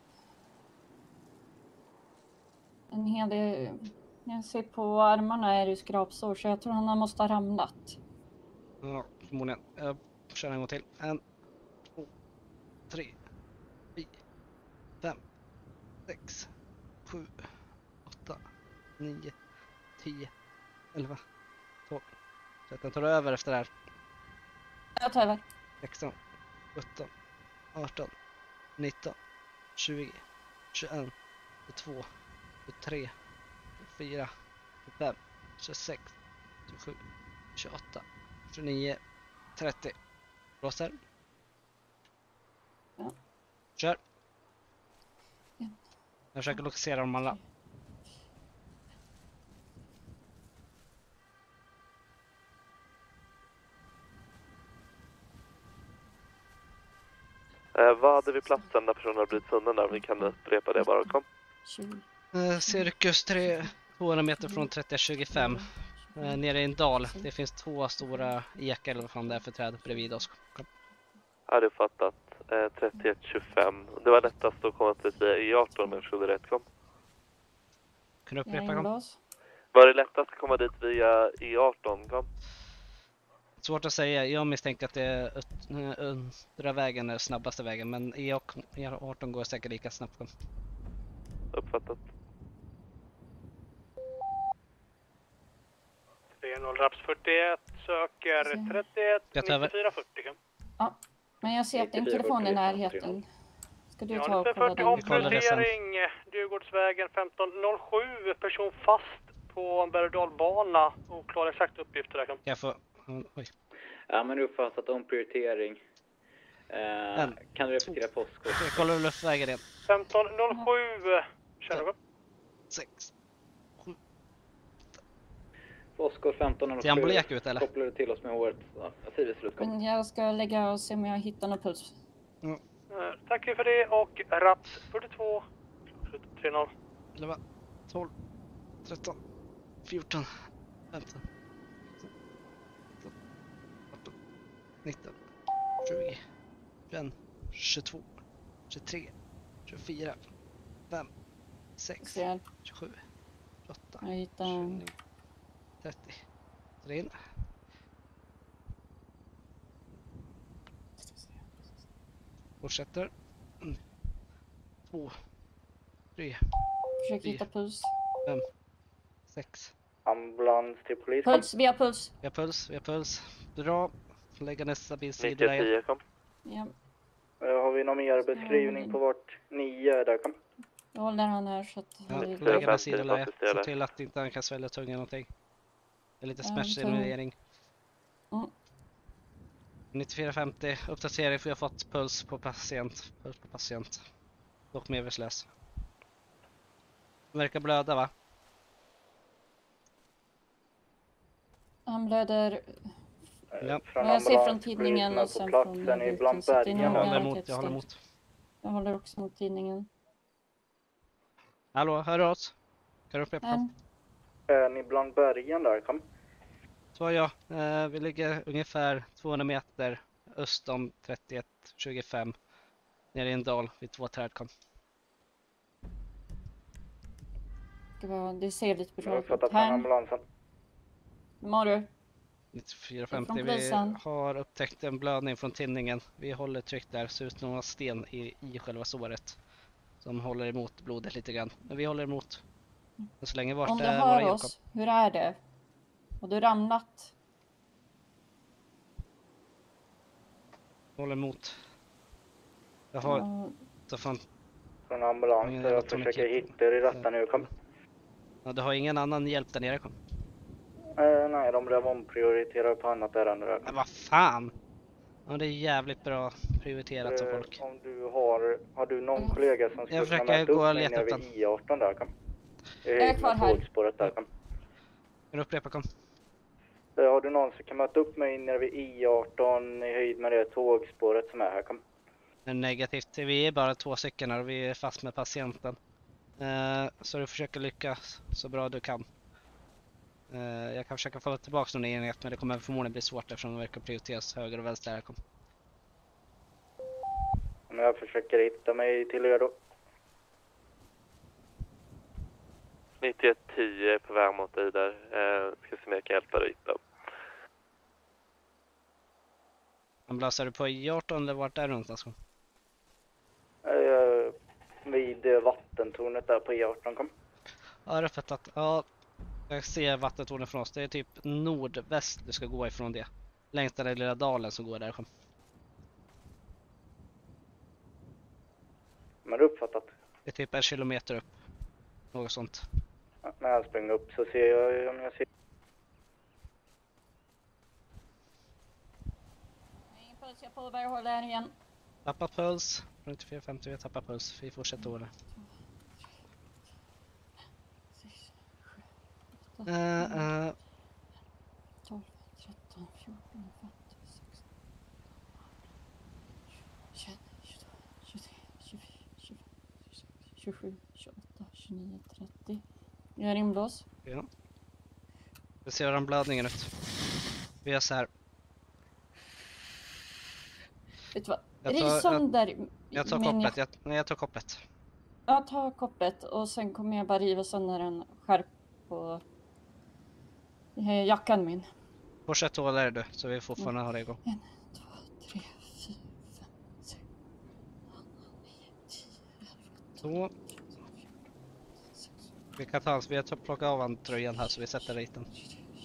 en hel del. Jag ser på armarna är det skrapsår så jag tror han måste ha ramlat. Ja, förmodligen. Jag kör en gång till. 1, 2, 3, 4, 5, 6, 7, 8, 9, 10, 11, 12. 13. Tar du över efter det här? Jag tar över. 16, 17, 18, 19, 20, 21, 22, 23, 24, 25, 26, 27, 28, 29, 30. Blåser. Ja. Kör. Jag försöker lokalisera dem alla. Vad hade vi platsen när personen har blivit funnen där? Vi kan upprepa det bara. Kom. Cirkus 200 meter från 3025. Nere i en dal. Det finns 2 stora ekar eller vad fan det är för träd bredvid oss. Kom. Har du fattat? 3125. Det var lättast att komma till E18 om jag förstod det rätt. Kom. Kan du upprepa? Kom. Var det lättast att komma dit via E18? Kom. Svårt att säga. Jag misstänker att det är undra vägen är snabbaste vägen. Men E18 går säkert lika snabbt. Kom. Uppfattat. 30 Raps 41 söker 31 9440. Ja, men jag ser att din telefon är i närheten. Ska du ta och kolla den? Omprioritering, Djurgårdsvägen 1507, person fast på en berg- och dalbana. Oklar exakt uppgifter där. Jag får... Oj. Ja, men uppfattat omprioritering. Kan du repetera postkod? Jag kollar luftvägen igen. 1507, känner du? 6. Postkod 1507. Ser han blek ut eller? Kopplar du till oss med håret? Ja, men jag ska lägga och se om jag hittar någon puls. Tack för det och Raps 42 30. 11, 12, 13, 14, 15, 18, 19, 20, 21, 22, 23, 24, 5, 6, 27, 28, 29, 30. Dra in. Fortsätter. 2, 3, Försök hitta puls. 5, 6. Ambulans till polis. Puls, vi har puls. Vi har puls. Bra. Lägga nästa bilsida där. 10, kom. Ja. Har vi någon mer beskrivning på vart 9 är där? Kom. Jag håller han här så att Ja, han lägger han sidoläge. Se till att inte han kan svälja tungan någonting. Det är lite smärtsimulering. 9450, uppdatering för jag har fått puls på patient. Dock medvetslös. Verkar blöda va? Han blöder. Ja. Jag ser från tidningen och sen från mobilen. Jag håller emot. Jag håller också mot tidningen. Hallå, hör du oss? Kan du upprepa? Är ni bland bergen där? Kom. Så ja, vi ligger ungefär 200 meter öst om 3125. Nere i en dal vid 2 träd. Det ser lite bra ut. Ambulansen. Vem har du? 9450, vi har upptäckt en blödning från tinningen. Vi håller tryck där, så ut några sten i själva såret. Som håller emot blodet lite grann. Men vi håller emot. Men så länge Om du hör oss, hur är det? Har du ramlat? Håller emot. Jag har... Så fan... Från ambulans, jag försöker hitta er i detta nu, kom. Ja, du har ingen annan hjälp där nere, kom. Nej, de blev omprioriterade på annat ärende där. Men vad fan! Ja, det är jävligt bra prioriterat av folk. Om du har du någon kollega som skulle kunna möta upp mig nere vid I18 där, kom. Jag är kvar här. Tågspåret där, kom. Kan du upprepa, kom? Har du någon som kan möta upp mig nere vid I18 i höjd med det tågspåret som är här, kom? Negativt. Vi är bara 2 stycken och vi är fast med patienten. Så du försöker lyckas så bra du kan. Jag kan försöka få tillbaka någon enhet, men det kommer förmodligen bli svårt eftersom de verkar prioriteras höger och vänster här. Kom. Men jag försöker hitta mig till er då. 9110 på väg mot dig där. Ska se om jag kan hjälpa dig hitta. Ambulans, är du på I18 eller vart är du någonstans? Vid vattentornet där på I18, kom. Ja, det är fett att... Ja, jag ser vattentornet från oss. Det är typ nordväst du ska gå ifrån det. Längs den där lilla dalen som går där. Kom. Men du uppfattat? Det är typ 1 kilometer upp. Något sånt. Ja, när jag springer upp så ser jag om jag ser... Ingen puls, jag påbörjar, jag håller här igen. Tappa puls. 9450, vi tappar puls. Vi fortsätter hålla. 12, 13, 14, 15, 16, 21, 22, 23, 24, 25, 26, 27, 28, 29, 30. Jag är inblås. Ja. Vi ser hur blödningen ut. Vi gör så här. Vet du vad? Riv sönder. Jag tar kopplet. Jag tar kopplet. Jag tar kopplet och sen kommer jag bara riva sönder en skärp på jackan min. Fortsätt hålla dig du, så vi fortfarande har det igång. 1, 2, 3, 4, 5, 6, 7, 8, 9, 10, 11, 12. Vi kan ta vi har plockat av han tröjan här så vi sätter dit den.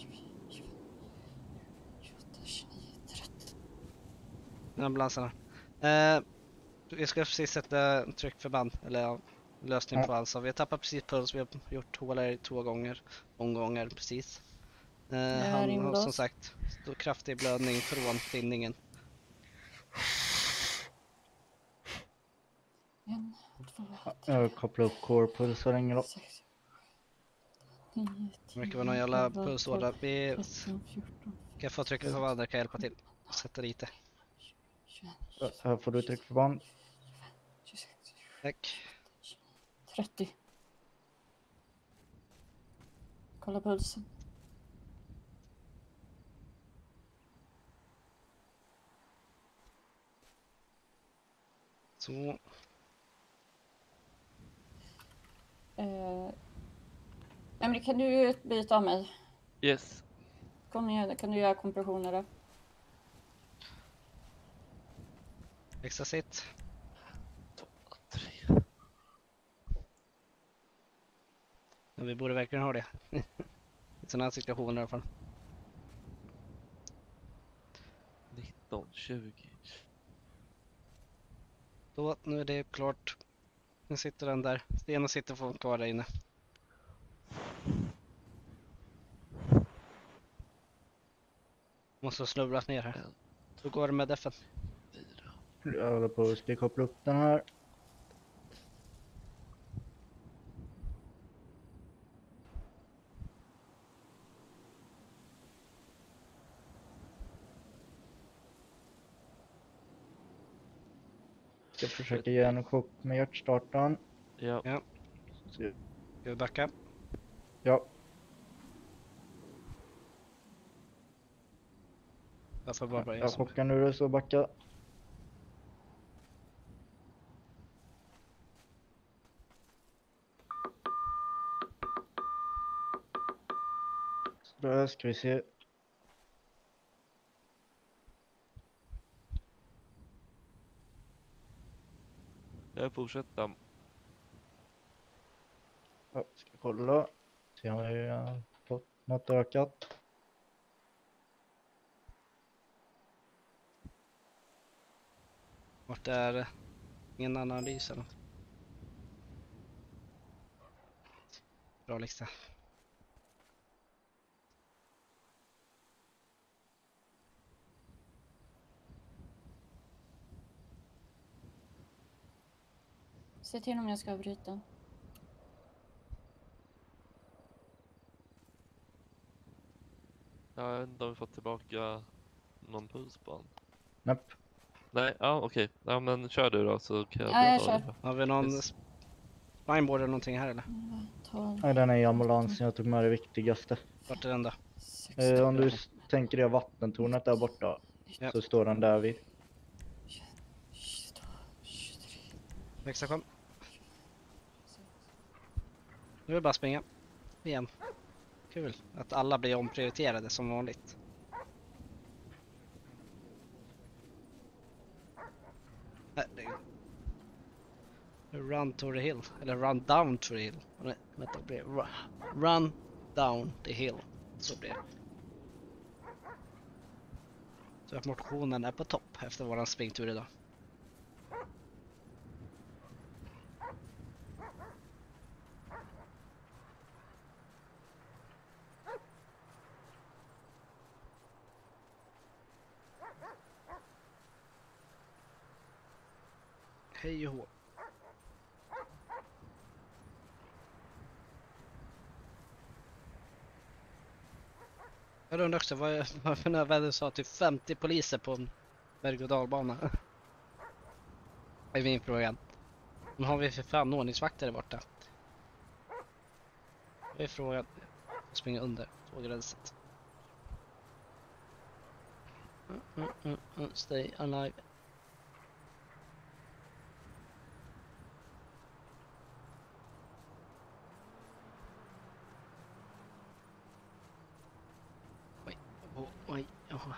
28, 29, 30. Ambulanserna. Vi ska precis sätta tryckförband, eller lösning på alltså. Vi har tappat precis puls, vi har gjort hålare 2 omgångar precis. Han har som sagt stor kraftig blödning från tinningen. 1, 2, 3, jag kopplar upp core-puls så länge då. Det verkar vara någon jävla pulsådra. Vi kan få tryckförband, där kan hjälpa till. Sätta dit det. Här får du tryckförband. Tack. 30. Kolla pulsen. Så. Emre, kan du byta av mig? Yes. Kom igen, kan du göra kompressioner då? Extra sitt. 2, 3. Ja, vi borde verkligen ha det. I sådana här situationer i alla fall. 19, 20. Då, nu är det klart. Nu sitter den där. Sten sitter kvar där inne. Måste ha snubblat ner här. Hur går det med defen? Jag håller på att ska koppla upp den här. Ska försöka ge en chock med hjärtstartaren. Ja. Ska vi backa? Ja. Jag får bara börja. Jag chockar nu så backa. Så där ska vi se. Jag fortsätter. Ja, ska kolla. Se om vi har fått något ökat. Vart är ingen analys eller något? Bra lista. Se till om jag ska avbryta. Jag vet inte om vi fått tillbaka någon puls på han. Napp. Nej, ja okej. Ja men kör du då så kan Ja, jag ta det. kör. Har vi någon spineboard eller någonting här eller? Nej, den är i ambulansen. Jag tog med det viktigaste. Vart är den då? Om du tänker det vattentornet där borta, Ja. så står den där vid. Växa kom. Nu är det bara springa. Igen. Kul att alla blir omprioriterade som vanligt. Herregud. Run to the hill. Eller run down to the hill. Nej, vänta, det blir run down the hill. Så blir det. Så att motionen är på topp efter våran springtur idag. Hej och hå. Jag undrar också varför när väder sa typ 50 poliser på en berg- och dalbana. Det är min fråga. Nu har vi för fan ordningsvakter där borta. Det är frågan. Jag springer under tågrälset. Stay alive. Oj, jaha.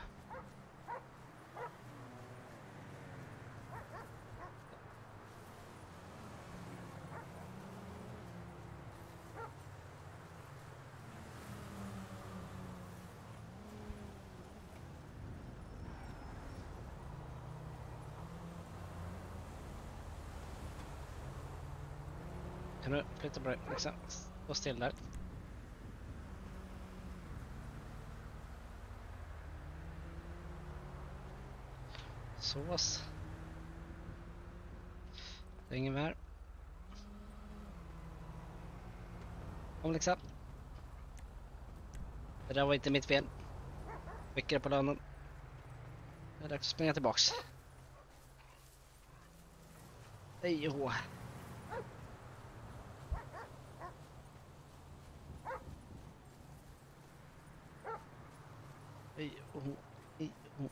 Kan du flytta på dig liksom? Stå still där. Sås. Det är ingen mer. Kom liksom. Det där var inte mitt fel. Skickar på lönen. Det är dags att springa tillbaks. Hej och hå. Hej och hå. Hej och hå.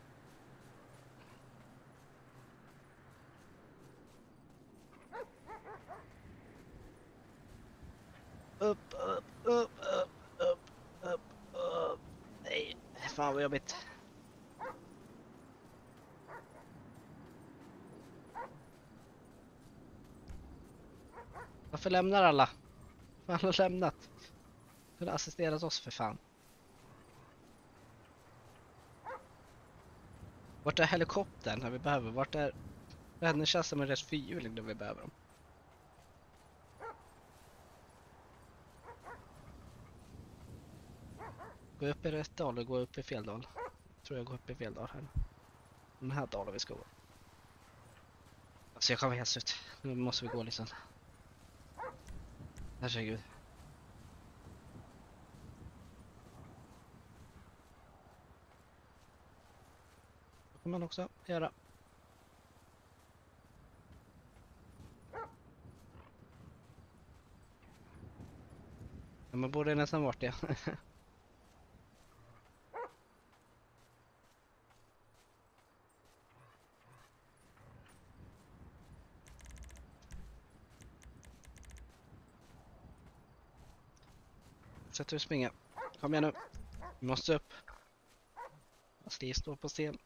Upp. Nej, fan vad jobbigt. Varför lämnar alla? Alla har lämnat. Kunde assisterat oss för fan. Vart är helikoptern när vi behöver? Vart är räddningstjänsten med rätt fyrhjuling när vi behöver dem? Gå upp i rätt dal och gå upp i fel dal. Tror jag går upp i fel dal här. Den här dalen vi ska gå. Alltså jag kommer helt slut. Nu måste vi gå liksom. Herregud. Det får man också göra. Ja, man borde nästan varit det. Sätt du springa. Kom igen nu. Vi måste upp. Stig står på sten.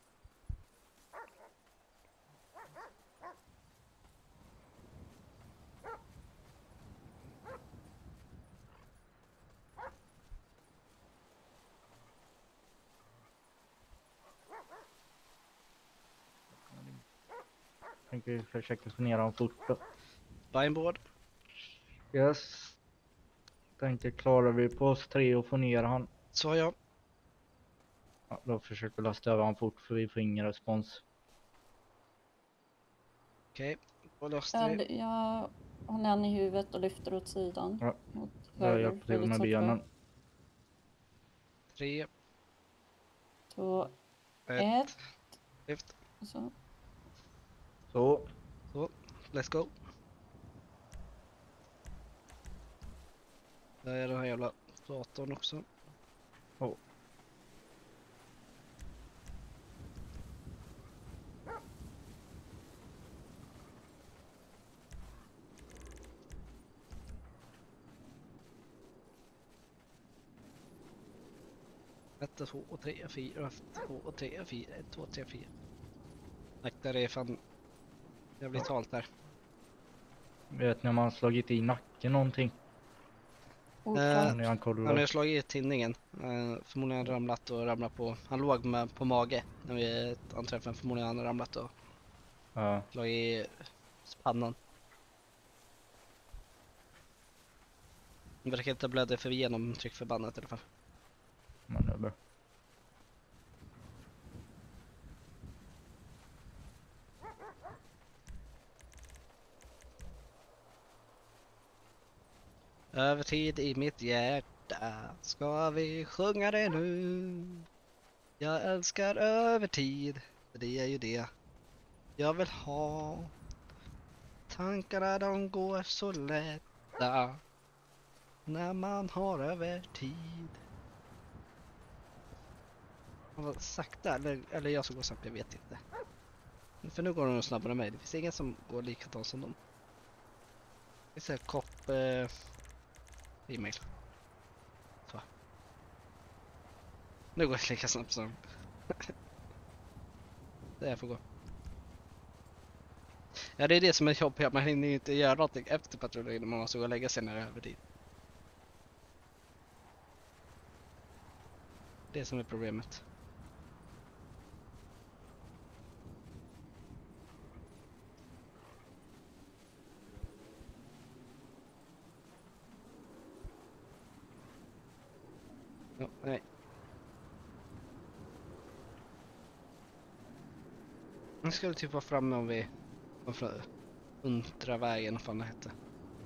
Tänker försöka få ner dem fort då. Lineboard. Yes. Tänker klarar vi på oss 3 och få ner han. Så ja. Ja, då försöker vi lasta över han fort för vi får ingen respons. Okej, då lastar vi. Jag håller han i huvudet och lyfter åt sidan. Ja, Mot jag höger, hjälper till väldigt med sakta. benen. 3, 2, 1. 1. Lyft. Så. Så. Så, let's go. Där är den här jävla datorn också. Oh. Ett, 2, 3, 4, 2, 3, 4, 1, 2, 3, 4. Nej, där är fan jävligt halt där. Vet ni om han slagit i nacken någonting? Han har slagit i tinningen. Förmodligen ramlat och ramlat på. Han låg med på mage när vi anträffade. Förmodligen han ramlat och slagit i pannan. Det verkar inte blöda för genomtryck förbannat i alla fall. Men det är bra. Övertid i mitt hjärta, ska vi sjunga det nu? Jag älskar övertid, för det är ju det jag vill ha. Tankarna de går så lätta när man har övertid. Sakta, eller jag som går snabbt, jag vet inte. För nu går de snabbare än mig, det finns ingen som går likadant som dem. Det finns en kopp e-mail. Så. Nu går det lika snabbt som det är för gå. Ja, det är det som är jobbigt. Man hinner inte göra någonting efter patrulleringen. Man måste gå och lägga sig när det är övertid. Det som är problemet. Oh, nej. Nu skulle typ vara framme om vi var från Untravägen, vad fan det hette.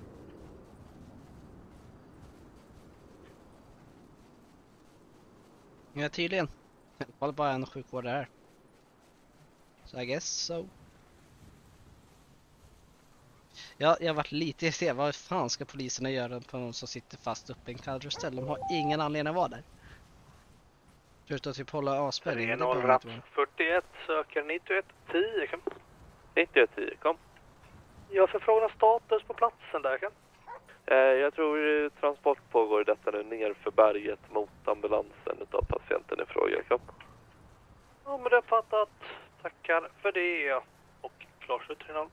Ja, tydligen. Det var bara en sjukvårdare här. Så I guess so. Ja, jag har varit lite irriterad. Vad fan ska poliserna göra på någon som sitter fast uppe i en kallröställ? De har ingen anledning att vara där. Förutom typ hålla avspänning. 3-0 Raps 41 söker 91-10, kom. 91-10, kom. Jag förfrågar status på platsen där, kan. Jag tror transport pågår i detta nu ner för berget mot ambulansen utav patienten i fråga, kom. Ja, men det är fattat. Tackar för det. Och klarskjut 3-0.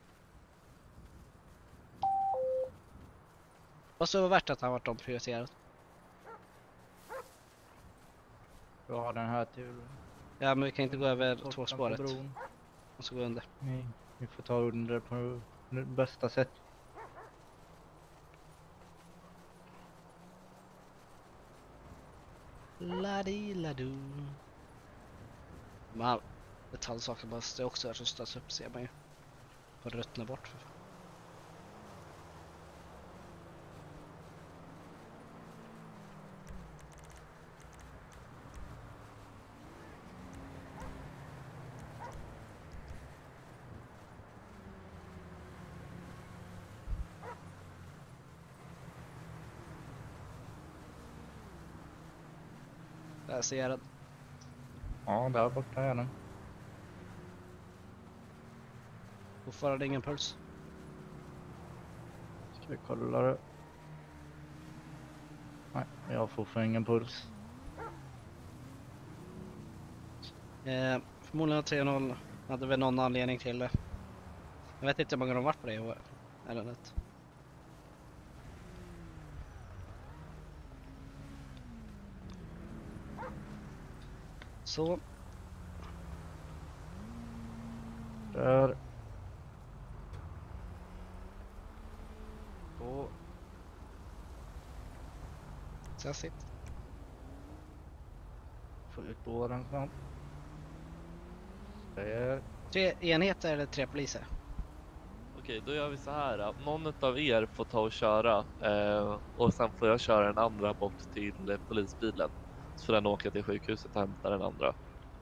Och så var det värt att han varit omprioriterad. Du har den här till... Ja, men vi kan inte gå över tågspåret. Och så gå under. Nej, vi får ta under på bästa sätt. La-di-la-du. Men metallsaker måste också rustas upp, ser man ju. Och ruttna bort. Där ser jag den. Ja, där borta är den. Fortfarande ingen puls. Ska vi kolla det? Nej, jag har fortfarande ingen puls. Förmodligen 3-0 hade vi någon anledning till det. Jag vet inte hur många de varit på det i år. Eller rätt. Så. Där. Och. Sassigt. Får ut på den snart. Där. 3 enheter eller 3 poliser? Okej, då gör vi så här. Någon av er får ta och köra och sen får jag köra den andra bort till polisbilen. Så får den åka till sjukhuset och hämta den andra.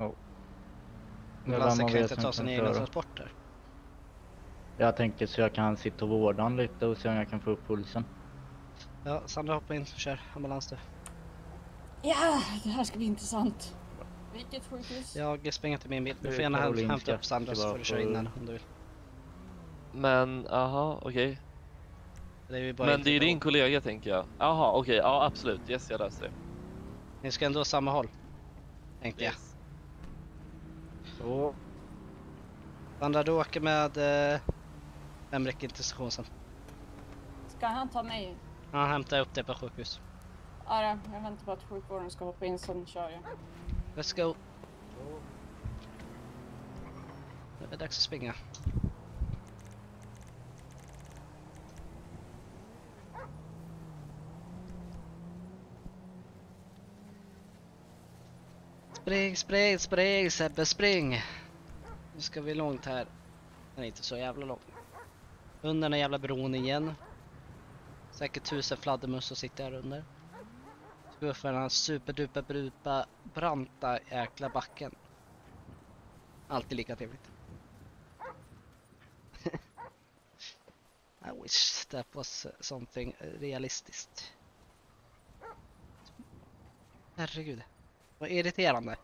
Lasse kan inte ta sina egna transporter. Jag tänker så jag kan sitta och vårda den lite och se om jag kan få upp pulsen. Ja, Sandra hoppa in och kör ambulans du. Ja, det här ska bli intressant. Vilket sjukhus? Jag springer till min bil. Du får gärna hämta upp Sandra så får du köra in den om du vill. Men, aha, okej. Men det är din kollega tänker jag. Jaha, okej, ja absolut. Yes, jag löser det. Ni ska ändå samma håll. Tänkte jag. Så. Sandra, du åker med Emrik in till stationen. Ska han ta mig? Ja, hämta upp det på sjukhus. Ja, jag väntar på att sjukvården ska hoppa in, sen kör jag. Let's go. Det är dags att springa. Spring, spring, spring, Sebbe, spring. Nu ska vi långt här. Den är inte så jävla lång. Under den jävla bron igen. Säkert 1000 fladdermöss sitter här under. Ska vi för den här superduper brupa branta jäkla backen. Alltid lika trevligt. I wish that was something realistiskt. Herregud. Vad irriterande.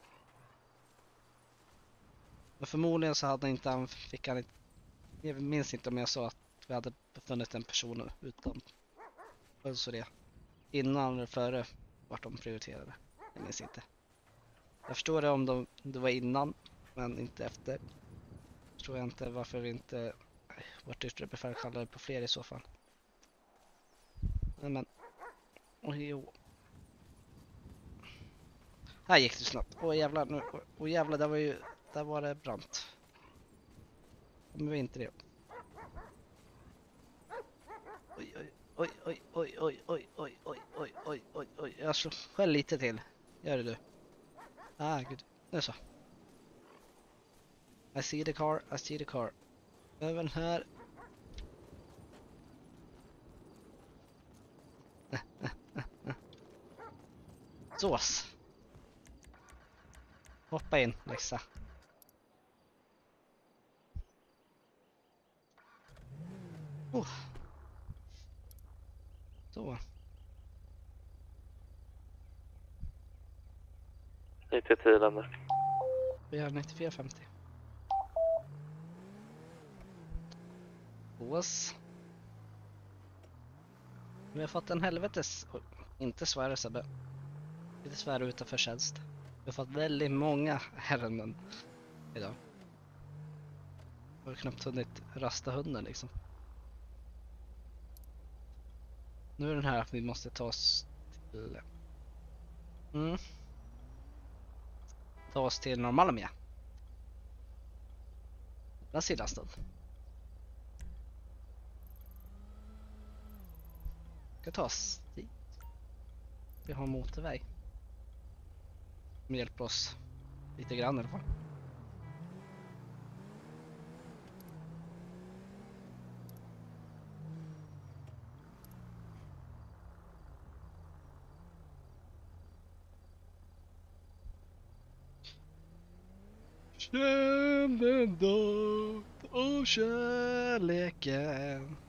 Men förmodligen så hade inte han, fick han inte, jag minns inte om jag sa att vi hade befunnit en person utan så det innan eller före vart de prioriterade. Jag minns inte. Jag förstår det om det var innan men inte efter. Förstår jag inte varför vi inte vårt yttre befäl kallade på fler i så fall. Men jo. Här gick det snabbt. Åh jävlar nu. Åh jävlar, där var det brant. Kommer vi inte det. Oj oj oj oj oj oj oj oj oj oj oj oj. Jag slår själv lite till. Gör det du. Ah gud. Nu så. I see the car. I see the car. Även här. Sås. Hoppa in, Lexa. Så. 90-10 lämnar. Vi har 94-50. Sås. Vi har fått en helvetes... Inte svära Sebbe. Inte svära utanför tjänst. Vi har fått väldigt många ärenden idag. Vi har knappt hunnit rasta hunden liksom. Nu är den här att vi måste ta oss till... Ta oss till Normalmia. Den sidan stund. Ska ta oss dit. Vi har motorväg. som hjälper oss lite grann i alla fall. Känn den dag och kärleken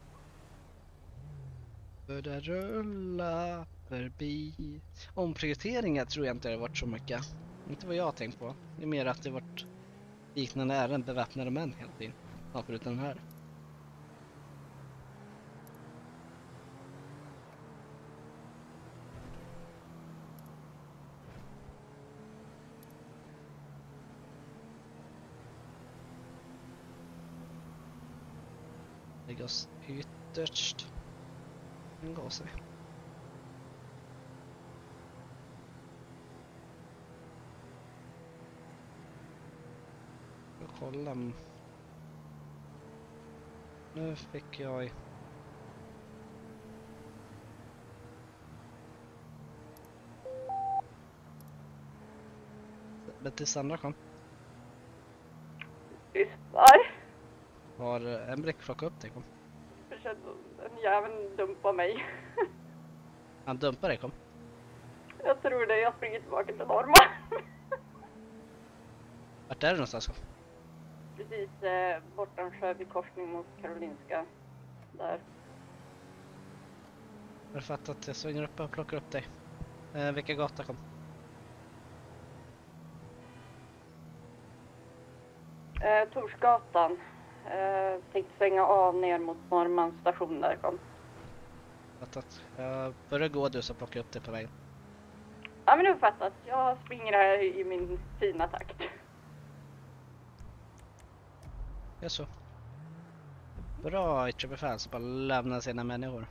börjar rulla förbi. Omprioriteringar tror jag inte det har varit så mycket. Inte vad jag har tänkt på. Det är mer att det har varit liknande ärenden, beväpnade män hela tiden. Ja, förutom den här. Lägga oss ytterst. Den går sig. Jag kollar. Nu fick jag... Betty Sandra kom. Lyssnar. Har en blick plockat upp dig, kom. Jag kände en jäveln dumpa mig. Han dumpar dig, kom. Jag tror det, jag springer tillbaka till Norma. Vart är du någonstans, kom? Precis bortom sjö vid korsning mot Karolinska. Där. Jag har fattat att jag svänger upp och plockar upp dig. Vilka gata kom? Torsgatan. Tänkte svänga av ner mot Norrmans station där kom. Fattat. Jag börjar gå du så plockar jag upp dig på vägen. Ja men uppfattat. Jag springer här i min fina takt. Ja så. Bra yttre befäl så bara lämna sina människor.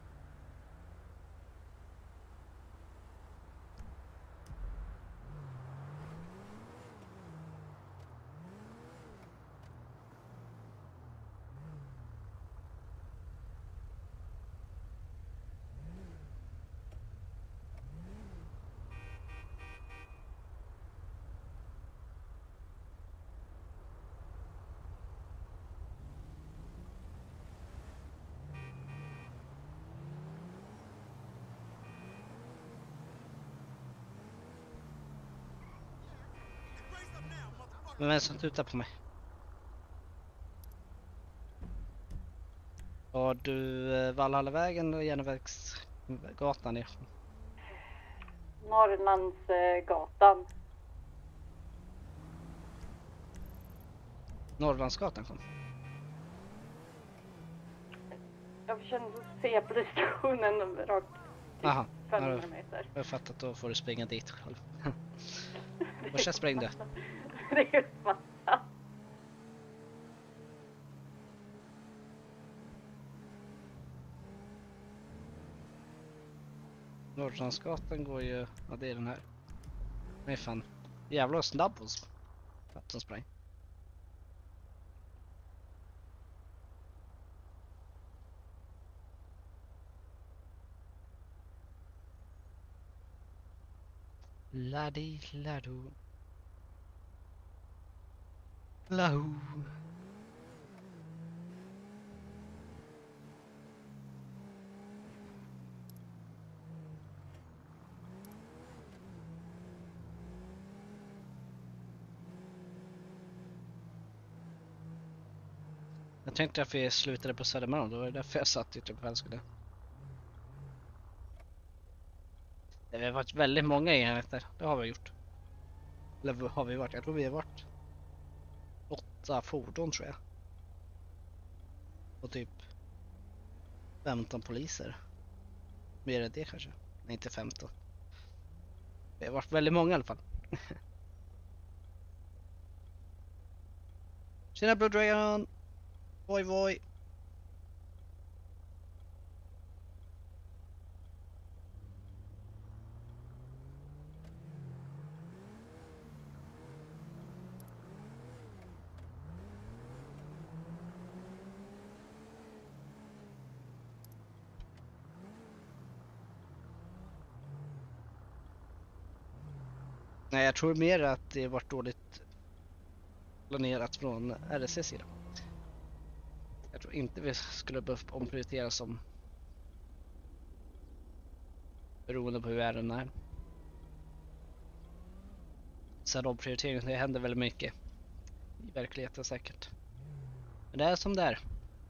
Men vem som tutar på mig? Har du Valhallavägen och Järnvägsgatan ner? Norrlandsgatan. Norrlandsgatan kom. Jag känner så se på stationen rakt Aha, 500 meter. Jag har fattat, då får du springa dit själv. Och så sprängde. Det är fattat. Norrlandsgatan går ju, ja det är den här. Nej fan, jävlar snabb hos som sprang. Laddi laddo. Lahu. Jag tänkte att vi slutade på Södermalm, då var det därför jag satt i typ skulle. Det har varit väldigt många enheter, det har vi gjort. Eller har vi varit? Jag tror vi har varit 8 fordon tror jag. Och typ 15 poliser. Mer än det kanske. Nej, inte 15. Det har varit väldigt många i alla fall. Tjena Blue Dragon! Voi voi! Nej, jag tror mer att det varit dåligt planerat från RSC sida. Jag tror inte vi skulle behöva omprioritera som beroende på hur ärenden är. Sen omprioritering, det händer väldigt mycket i verkligheten säkert. Men det är som det är.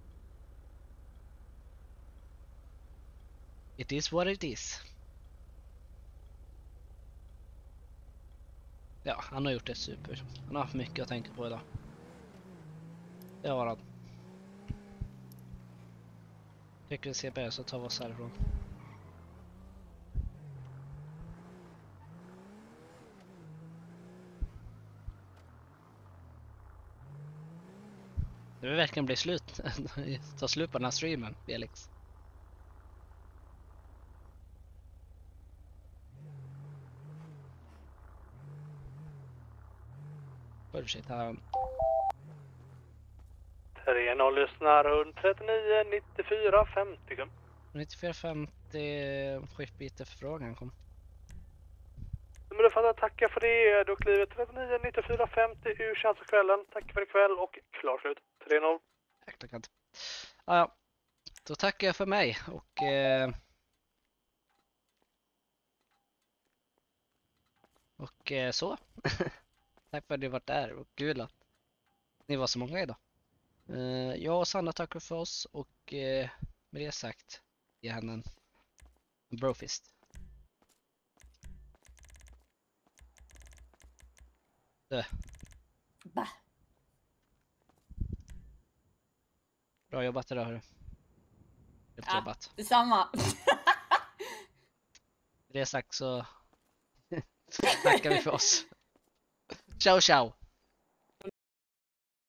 It is what it is. Ja, han har gjort det super. Han har haft mycket att tänka på idag. Det har han. Tycker vi ser bättre så tar vi oss härifrån. Det vill verkligen bli slut. Ta slut på den här streamen, Felix. Bullshit här. 3-0 lyssnar hund 39 94 50. 94-50 skiftbyte förfrågan kom. Men du får tacka för det. Då kliver 39 94 50 ur chanskvällen. Tack för ikväll och klar slut. 3-0. Äckligt. Ja, då tackar jag för mig och så. Tack för att ni varit där och kul att ni var så många idag. Jag och Sanna tackar för oss och med det sagt ge henne en brofist. Bra jobbat idag hörru. Helt jobbat. Detsamma. Med det sagt så tackar vi för oss. Ciao ciao.